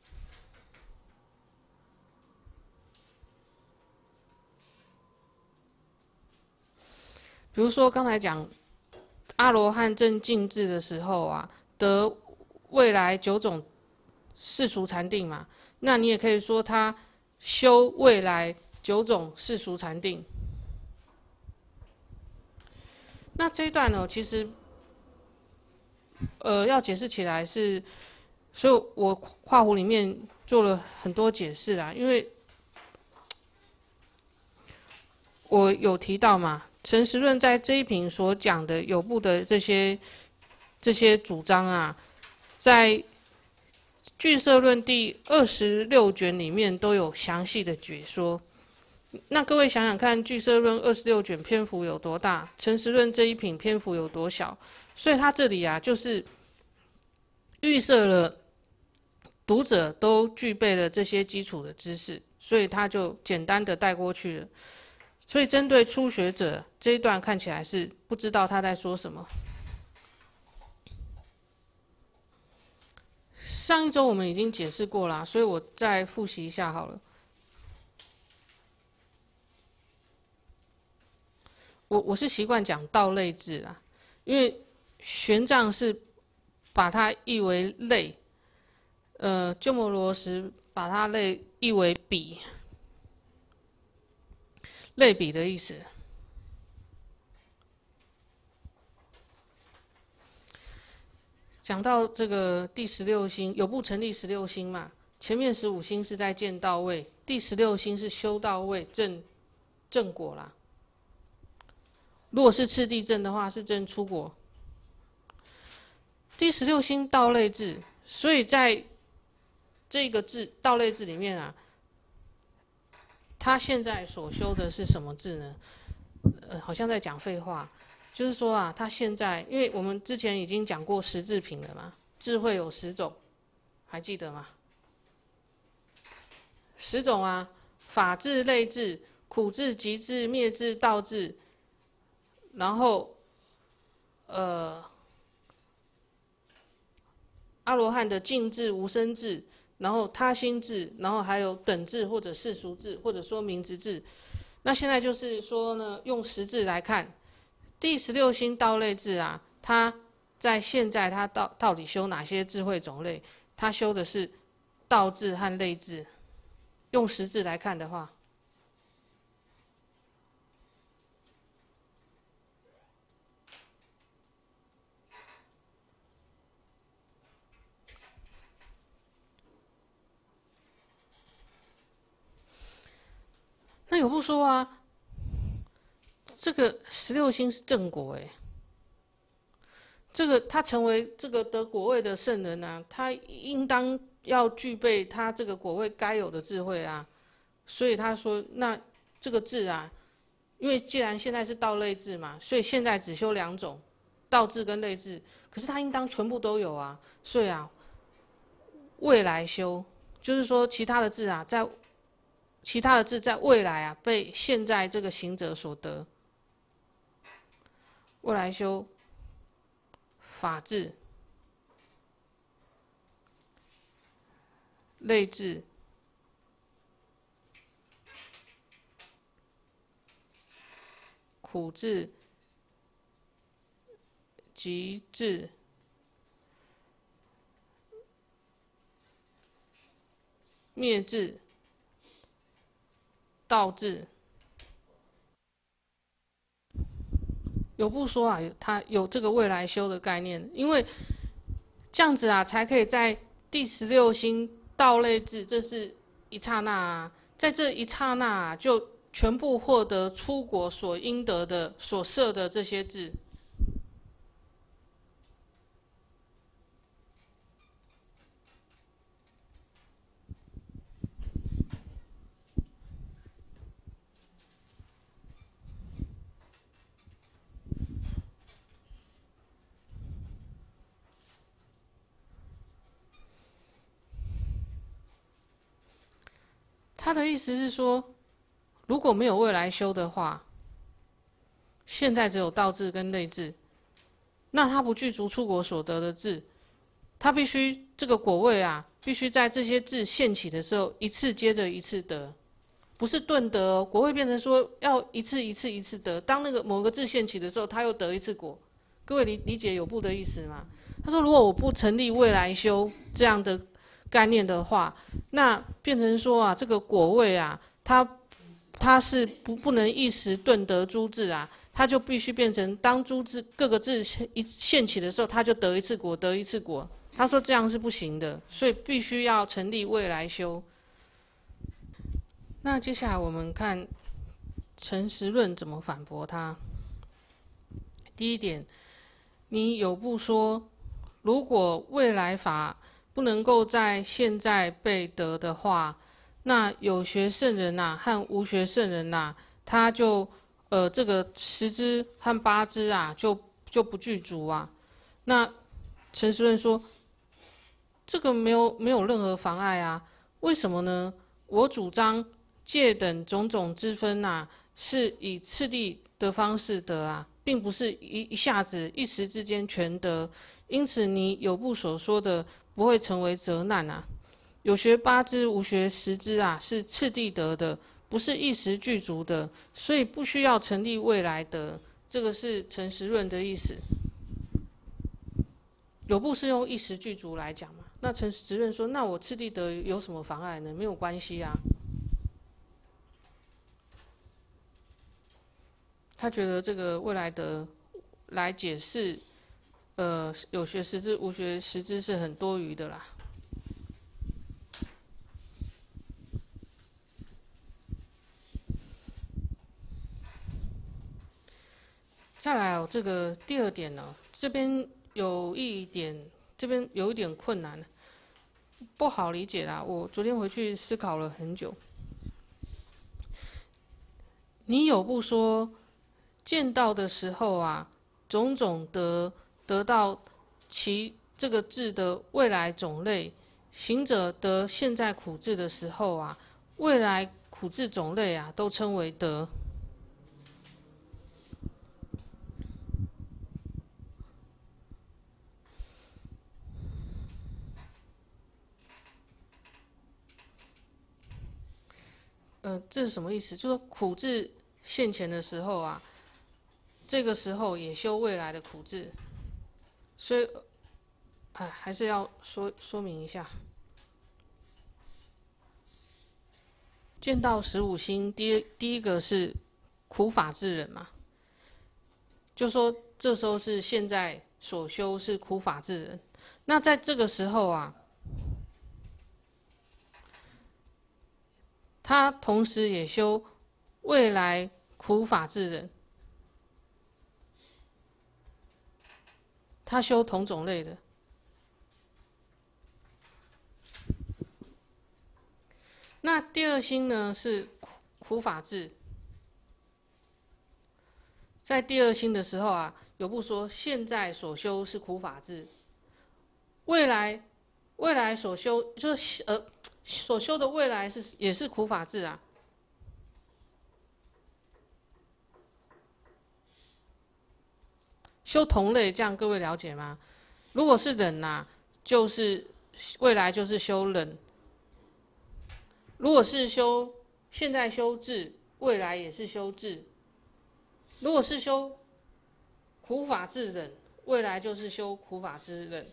比如说刚才讲阿罗汉正静智的时候啊，得未来九种世俗禅定嘛，那你也可以说他修未来九种世俗禅定。那这一段呢，其实呃要解释起来是，所以我跨湖里面做了很多解释啦，因为我有提到嘛。陈实论在这一品所讲的有部的这些这些主张啊，在俱舍论第二十六卷里面都有详细的解说。 那各位想想看，俱舍论二十六卷篇幅有多大，诚实论这一品篇幅有多小？所以他这里啊，就是预设了读者都具备了这些基础的知识，所以他就简单的带过去了。所以针对初学者这一段看起来是不知道他在说什么。上一周我们已经解释过了，所以我再复习一下好了。我我是习惯讲道类字啦，因为玄奘是把它译为类，呃，鸠摩罗什把它类译为比，类比的意思。讲到这个第十六星，有部成立十六星嘛，前面十五星是在见道位，第十六星是修道位正正果啦。如果是次第正的话，是正出果。第十六星道类智，所以在这个智道类智里面啊，他现在所修的是什么智呢？呃，好像在讲废话。就是说啊，他现在，因为我们之前已经讲过十智品了嘛，智慧有十种，还记得吗？十种啊，法智、类智、苦智、集智、灭智、道智，然后，呃，阿罗汉的净智、无生智，然后他心智，然后还有等智或者世俗智，或者说明执智。那现在就是说呢，用十智来看。第十六星道类智啊，他在现在他到到底修哪些智慧种类？他修的是道智和类智。用十智来看的话，那有部说啊，这个十六星是正果哎。这个他成为这个得果位的圣人啊，他应当要具备他这个果位该有的智慧啊。所以他说，那这个智啊，因为既然现在是道类智嘛，所以现在只修两种，道智跟类智。可是他应当全部都有啊。所以啊，未来修，就是说其他的智啊，在其他的智在未来啊，被现在这个行者所得。未来修法智、类智、苦智、集智、灭智、道智。有部说啊，他有这个未来修的概念，因为这样子啊，才可以在第十六星道类智，这是一刹那啊，在这一刹那啊，就全部获得出国所应得的、所设的这些智。他的意思是说，如果没有未来修的话，现在只有道智跟类智，那他不具足出国所得的智，他必须这个果位啊，必须在这些智现起的时候，一次接着一次得，不是顿得哦。果位变成说要一次一次一次得，当那个某个智现起的时候，他又得一次果。各位理理解有部的意思吗？他说，如果我不成立未来修这样的概念的话，那变成说啊，这个果位啊，它它是不不能一时顿得诸智啊，它就必须变成当诸智各个智一现起的时候，它就得一次果，得一次果。他说这样是不行的，所以必须要成立未来修。那接下来我们看诚实论怎么反驳他。第一点，你有部说，如果未来法不能够在现在被得的话， 那有学圣人呐、啊、和无学圣人呐、啊，他就呃这个十支和八支啊就就不具足啊。那陈时润说，这个没有没有任何妨碍啊，为什么呢？我主张戒等种种之分呐、啊，是以次第的方式得啊，并不是一一下子一时之间全得。因此你有部所说的不会成为责难啊。有学八支，无学十支啊，是次第得的，不是一时具足的，所以不需要成立未来得。这个是陈时润的意思。有部是用一时具足来讲嘛？那陈时润说，那我次第得有什么妨碍呢？没有关系啊。他觉得这个未来得来解释，呃，有学十支无学十支是很多余的啦。再来哦，这个第二点呢，这边有一点，这边有一点困难，不好理解啦。我昨天回去思考了很久。你有部说，见到的时候啊，种种得得到其这个智的未来种类，行者得现在苦智的时候啊，未来苦智种类啊，都称为得。呃，这是什么意思？就是说苦智现前的时候啊，这个时候也修未来的苦智，所以，哎，还是要说说明一下。见到十五星，第一第一个是苦法之人嘛，就说这时候是现在所修是苦法之人。那在这个时候啊，他同时也修未来苦法之人，他修同种类的。那第二星呢是苦苦法智，在第二星的时候啊，有部说现在所修是苦法智，未来未来所修就是呃所修的未来是也是苦法智啊。修同类，这样各位了解吗？如果是忍呐、啊，就是未来就是修忍；如果是修现在修智，未来也是修智；如果是修苦法智忍，未来就是修苦法之忍。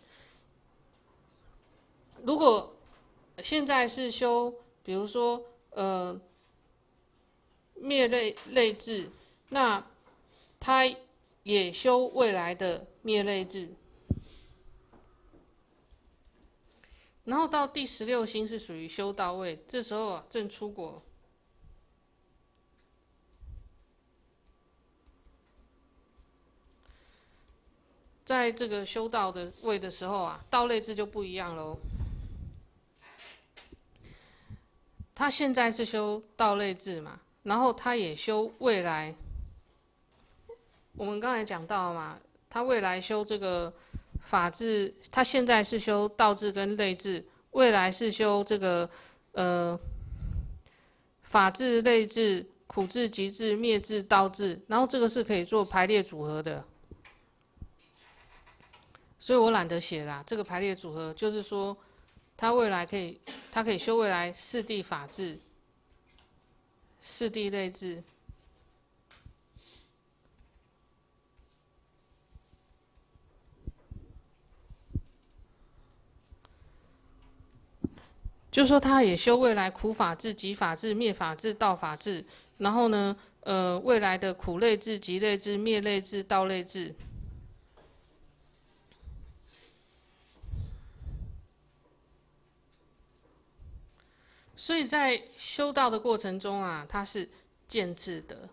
如果现在是修，比如说呃灭类类智，那他也修未来的灭类智。然后到第十六星是属于修到位，这时候啊正出国。在这个修道的位的时候啊，道类智就不一样喽。他现在是修道类智嘛，然后他也修未来。我们刚才讲到嘛，他未来修这个法治，他现在是修道治跟类治，未来是修这个呃法治、类治、苦治、极治、灭治、道治，然后这个是可以做排列组合的。所以我懒得写啦，这个排列组合就是说，他未来可以，他可以修未来四谛法治、四谛类治。就是说，他也修未来苦法治、极法治、灭法治、道法治，然后呢，呃，未来的苦类治、极类治、灭类治、道类治。所以在修道的过程中啊，它是见智的。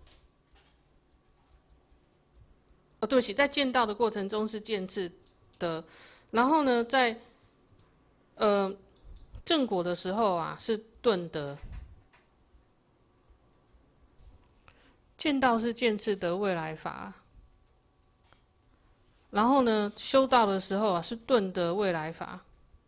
哦，对不起，在见道的过程中是见智的，然后呢，在呃正果的时候啊是顿得，见道是见次得未来法。然后呢，修道的时候啊是顿得未来法。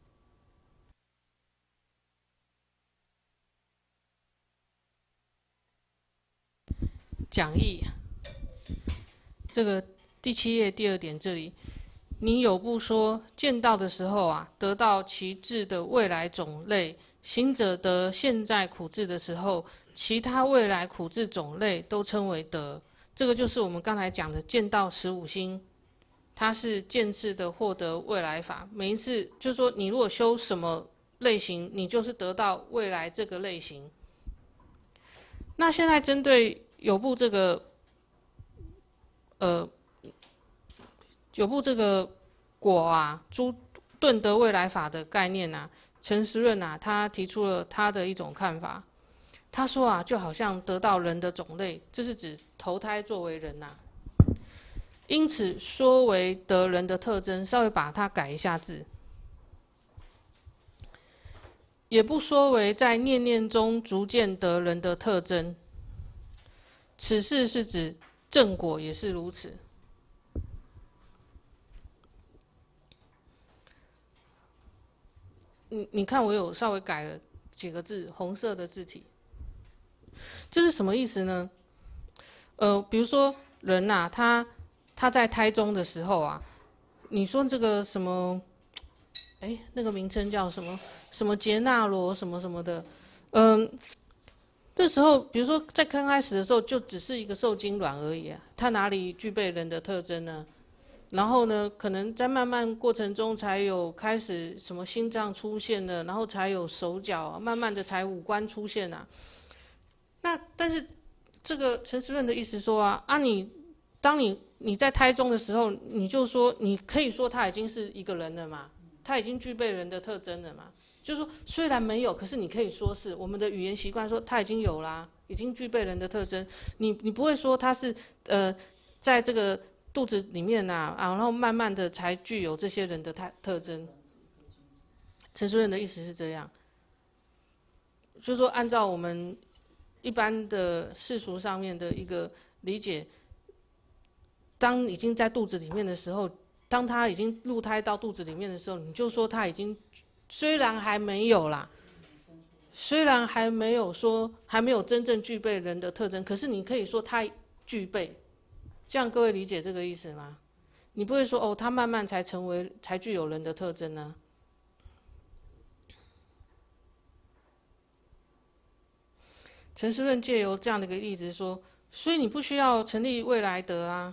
讲义，这个第七页第二点这里，你有部说见道的时候啊，得到其智的未来种类；行者得现在苦智的时候，其他未来苦智种类都称为得。这个就是我们刚才讲的见道十五心，它是见次的获得未来法。每一次就是说，你如果修什么类型，你就是得到未来这个类型。那现在针对有部这个，呃，有部这个果啊，诸顿得未来法的概念啊，陈时润啊，他提出了他的一种看法。他说啊，就好像得到人的种类，这是指投胎作为人呐、啊。因此说为得人的特征，稍微把它改一下字，也不说为在念念中逐渐得人的特征。此事是指正果也是如此。你你看，我有稍微改了几个字，红色的字体，这是什么意思呢？呃，比如说人呐、啊，他他在胎中的时候啊，你说这个什么，哎，那个名称叫什么什么杰纳罗什么什么的，嗯。这时候，比如说在刚开始的时候，就只是一个受精卵而已啊，它哪里具备人的特征呢？然后呢，可能在慢慢过程中才有开始什么心脏出现了，然后才有手脚，慢慢的才五官出现啊。那但是这个陈时润的意思说啊，啊你当你你在胎中的时候，你就说你可以说他已经是一个人了嘛，他已经具备人的特征了嘛。就是说，虽然没有，可是你可以说是我们的语言习惯说他已经有啦，已经具备人的特征。你你不会说他是呃，在这个肚子里面呐、啊，啊，然后慢慢的才具有这些人的特特征。陈主任的意思是这样，就是说按照我们一般的世俗上面的一个理解，当已经在肚子里面的时候，当他已经入胎到肚子里面的时候，你就说他已经。虽然还没有啦，虽然还没有说还没有真正具备人的特征，可是你可以说他具备，这样各位理解这个意思吗？你不会说哦，他慢慢才成为才具有人的特征呢、啊？陈时润借由这样的一个例子说，所以你不需要成立未来德啊。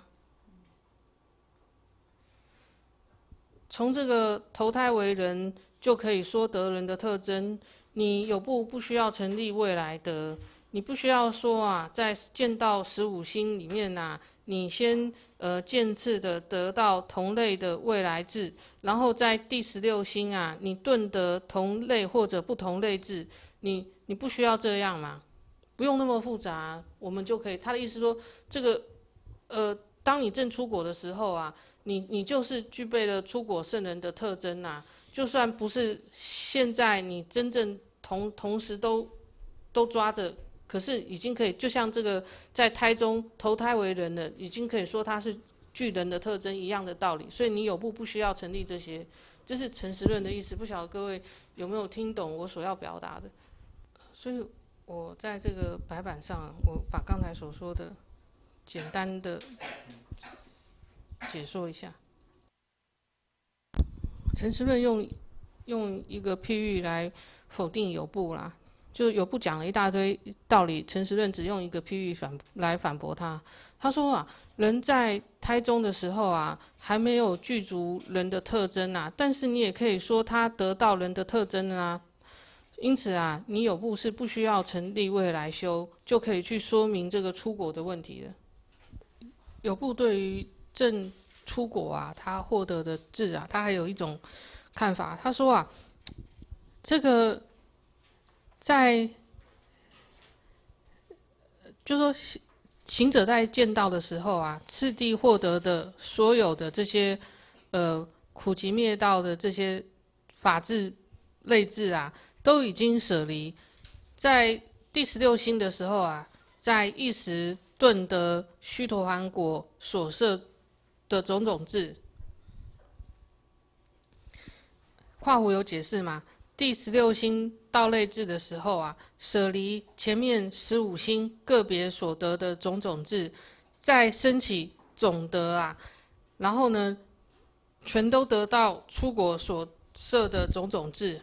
从这个投胎为人。就可以说得人的特征，你有部不需要成立未来德，你不需要说啊，在见到十五心里面啊，你先呃渐次的得到同类的未来智，然后在第十六心啊，你顿得同类或者不同类智，你你不需要这样嘛，不用那么复杂、啊，我们就可以。他的意思说，这个呃，当你正出果的时候啊，你你就是具备了出果圣人的特征呐、啊。就算不是现在你真正同同时都都抓着，可是已经可以，就像这个在胎中投胎为人了，已经可以说他是具人的特征一样的道理。所以你有部不需要成立这些，这是陈时润的意思。不晓得各位有没有听懂我所要表达的？所以我在这个白板上，我把刚才所说的简单的解说一下。陈时润用用一个譬喻来否定有部啦，就有部讲了一大堆道理，陈时润只用一个譬喻反来反驳他。他说啊，人在胎中的时候啊，还没有具足人的特征啊，但是你也可以说他得到人的特征啊。因此啊，你有部是不需要成立未来修，就可以去说明这个出果的问题了。有部对于正出果啊，他获得的智啊，他还有一种看法。他说啊，这个在就说行者在见道的时候啊，次第获得的所有的这些呃苦集灭道的这些法智类智啊， 都已经舍离。在第十六星的时候啊，在一时顿得须陀洹果所设的种种智。跨湖有解释嘛？第十六星道类智的时候啊，舍离前面十五星个别所得的种种智，再升起总得啊，然后呢，全都得到出果所设的种种智。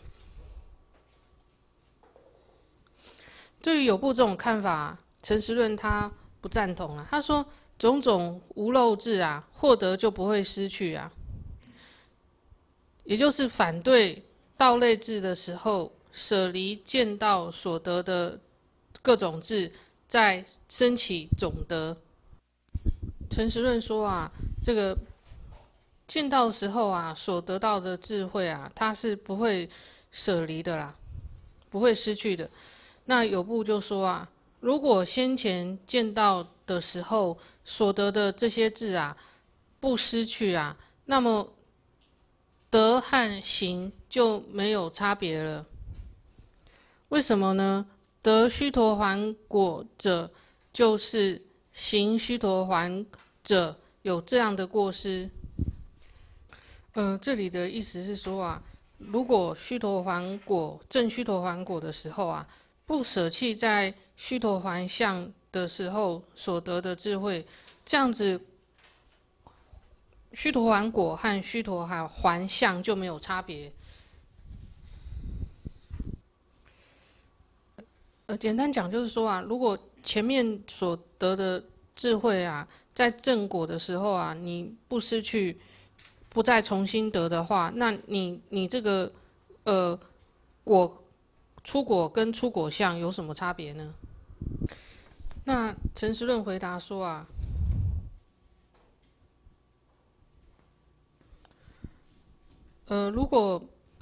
对于有部这种看法，陈时润他不赞同啊。他说种种无漏智啊，获得就不会失去啊，也就是反对道类智的时候，舍离见道所得的各种智，再升起总得。陈时润说啊，这个见道的时候啊，所得到的智慧啊，它是不会舍离的啦，不会失去的。那有部就说啊，如果先前见道的时候所得的这些智啊，不失去啊，那么得和行就没有差别了。为什么呢？得须陀洹果者，就是行须陀洹者有这样的过失。呃，这里的意思是说啊，如果须陀洹果证须陀洹果的时候啊，不舍弃在须陀洹相的时候所得的智慧，这样子须陀洹果和须陀洹相就没有差别。呃，简单讲就是说啊，如果前面所得的智慧啊，在正果的时候啊，你不失去，不再重新得的话，那你你这个呃果出果跟出果相有什么差别呢？那陈时润回答说啊，呃，如果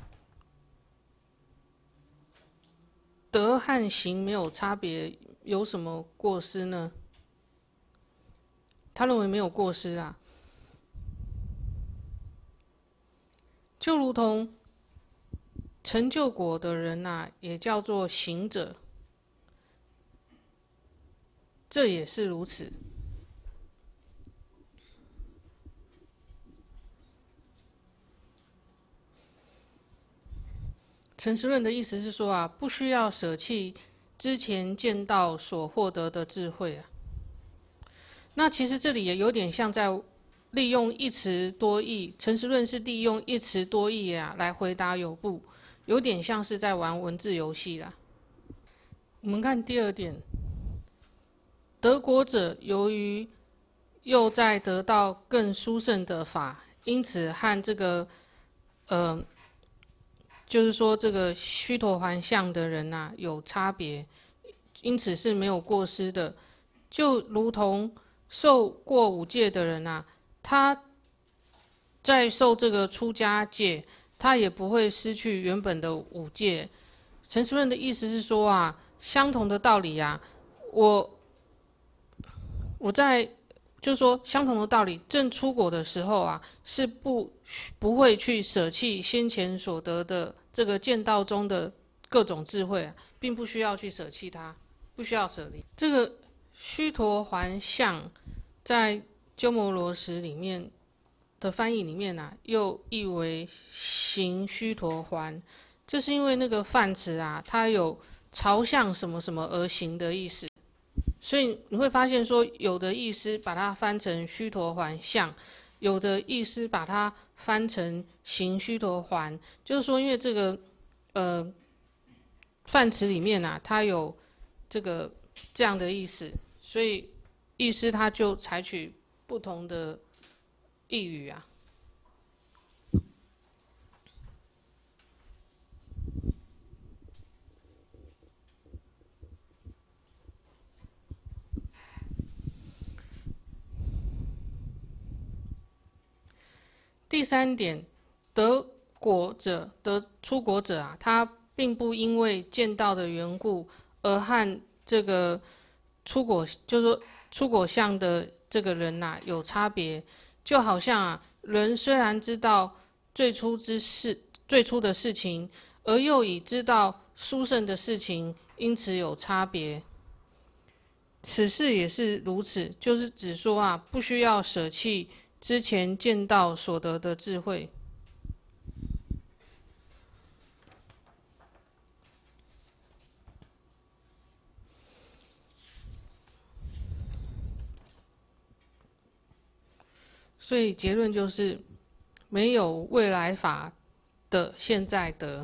得和行没有差别，有什么过失呢？他认为没有过失啊，就如同成就果的人啊，也叫做行者，这也是如此。陈时润的意思是说啊，不需要舍弃之前见到所获得的智慧啊。那其实这里也有点像在利用一词多义，陈时润是利用一词多义啊来回答有部，有点像是在玩文字游戏啦。我们看第二点，得果者由于又在得到更殊胜的法，因此和这个呃。就是说，这个须陀洹相的人啊有差别，因此是没有过失的。就如同受过五戒的人啊，他在受这个出家戒，他也不会失去原本的五戒。陈时润的意思是说啊，相同的道理啊，我我在就是说相同的道理，正出果的时候啊，是不不会去舍弃先前所得的这个见道中的各种智慧啊，并不需要去舍弃它，不需要舍离。这个须陀洹相在鸠摩罗什里面的翻译里面啊，又译为行须陀洹，这是因为那个梵词啊，它有朝向什么什么而行的意思。所以你会发现说，有的译师把它翻成须陀洹相，有的译师把它翻成行须陀洹，就是说，因为这个呃梵词里面啊，它有这个这样的意思，所以译师他就采取不同的译语啊。第三点，得果者、得出果者啊，他并不因为见道的缘故而和这个出果，就是说出果相的这个人呐、啊、有差别。就好像啊，人虽然知道最初之事、最初的事情， 而又已知道殊胜的事情，因此有差别。此事也是如此，就是指说啊，不需要舍弃之前见到所得的智慧。所以结论就是，没有未来法的现在得。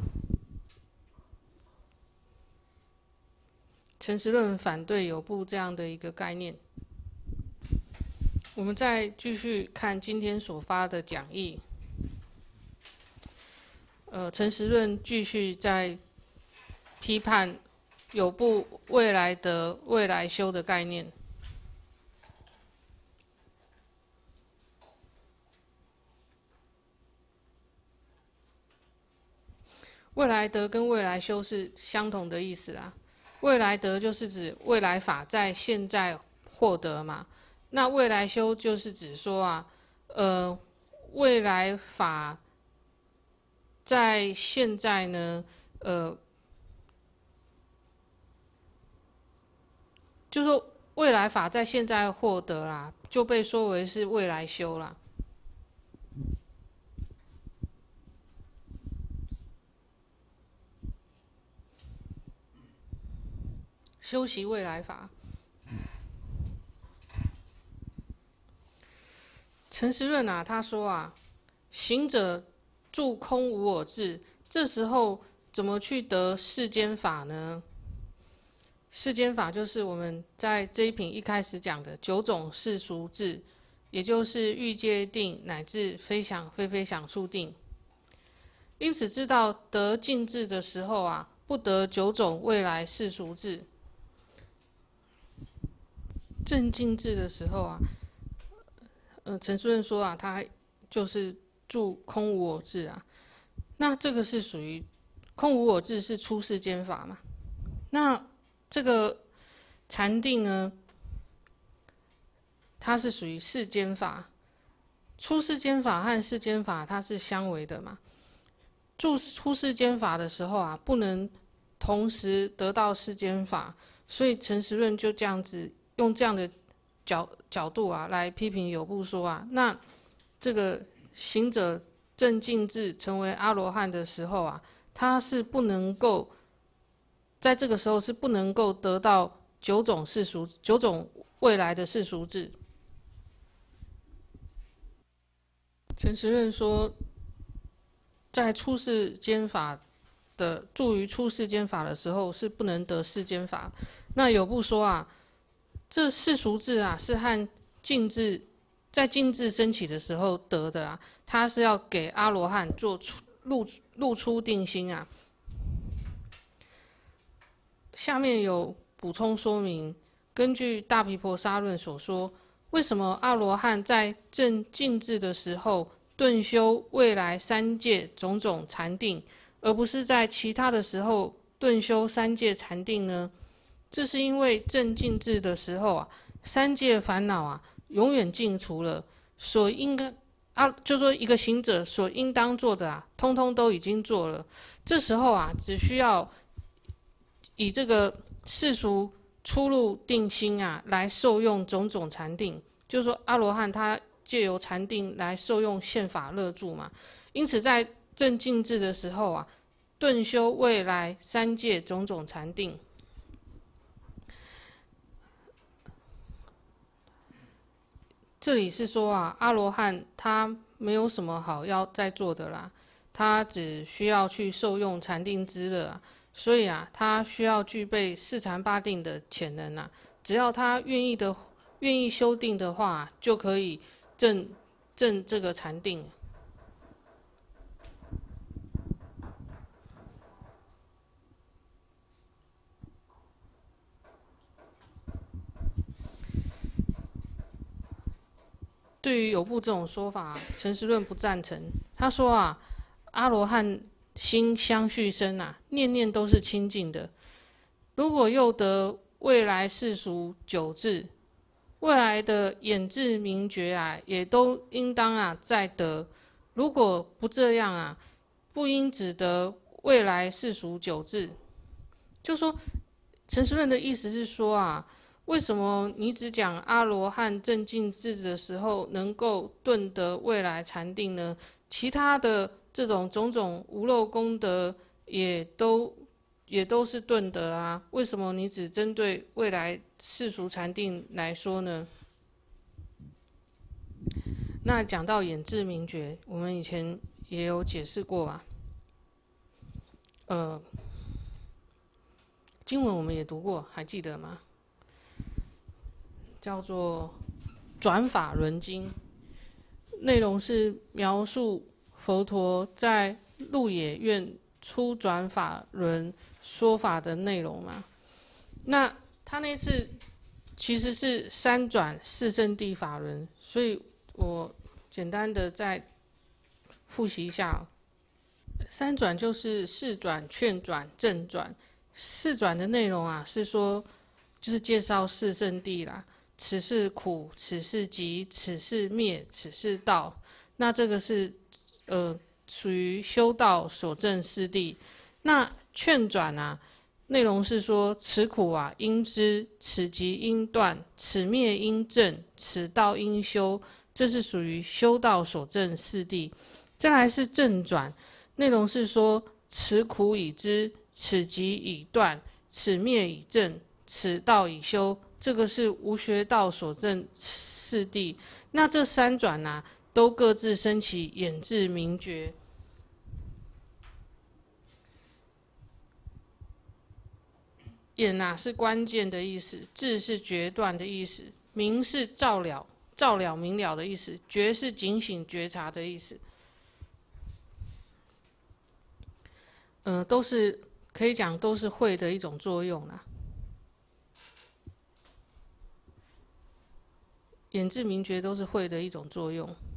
诚实论反对有部这样的一个概念。我们再继续看今天所发的讲义。呃，诚实论继续在批判有部未来得、未来修的概念。未来得跟未来修是相同的意思啦。未来得就是指未来法在现在获得嘛，那未来修就是指说啊，呃，未来法在现在呢，呃，就说未来法在现在获得啦，就被说为是未来修啦。修习未来法。诚实论啊，他说啊，行者住空无我智，这时候怎么去得世间法呢？世间法就是我们在这一品一开始讲的九种世俗智，也就是欲界定乃至非想非非想处定。因此知道得尽智的时候啊，不得九种未来世俗智。正尽智的时候啊，呃，陈书任说啊，他就是住空无我智啊。那这个是属于空无我智，是出世间法嘛？那这个禅定呢，它是属于世间法。出世间法和世间法它是相违的嘛？住出世间法的时候啊，不能同时得到世间法，所以陈实论就这样子。用这样的角角度啊，来批评有部说啊，那这个行者正尽智成为阿罗汉的时候啊，他是不能够在这个时候是不能够得到九种世俗九种未来的世俗智。陈实论说，在出世间法的住于出世间法的时候是不能得世间法。那有部说啊。这世俗智啊，是和尽智在尽智升起的时候得的啊，它是要给阿罗汉做出露露出定心啊。下面有补充说明，根据大毗婆沙论所说，为什么阿罗汉在正尽智的时候顿修未来三界种种禅定，而不是在其他的时候顿修三界禅定呢？这是因为正尽智的时候啊，三界烦恼啊永远尽除了，所应该啊，就说一个行者所应当做的啊，通通都已经做了。这时候啊，只需要以这个世俗出入定心啊，来受用种种禅定。就是说阿罗汉他借由禅定来受用现法乐住嘛。因此在正尽智的时候啊，顿修未来三界种种禅定。这里是说啊，阿罗汉他没有什么好要再做的啦，他只需要去受用禅定之乐啊，所以啊，他需要具备四禅八定的潜能啊，只要他愿意的、愿意修定的话，就可以证证这个禅定。对于有部这种说法，陈实论不赞成。他说啊，阿罗汉心相续生啊，念念都是清净的。如果又得未来世俗九智，未来的眼智明觉啊，也都应当啊再得。如果不这样啊，不应只得未来世俗久治。就说陈时润的意思是说啊，为什么你只讲阿罗汉正尽智的时候能够顿得未来禅定呢？其他的这种种种无漏功德也都也都是顿得啊，为什么你只针对未来世俗禅定来说呢？那讲到眼智明觉，我们以前也有解释过嘛。呃，经文我们也读过，还记得吗？叫做《转法轮经》，内容是描述佛陀在鹿野苑初转法轮说法的内容嘛。那他那次其实是三转四圣谛法轮，所以我简单的再复习一下。三转就是四转、劝转、正转。四转的内容啊，是说就是介绍四圣谛啦，此是苦，此是集，此是灭，此是道。那这个是呃属于修道所证四谛。那劝转啊，内容是说此苦啊应知，此集应断，此灭应证，此道应修，这是属于修道所证四谛。再来是正转，内容是说此苦已知，此集已断，此灭已证，此道已修，这个是无学道所证四谛。那这三转啊，都各自升起眼智明觉。眼啊是关键的意思，智是决断的意思，明是照了、照了明了的意思，觉是警醒觉察的意思。呃，都是可以讲都是慧的一种作用啦。眼智明觉都是慧的一种作用。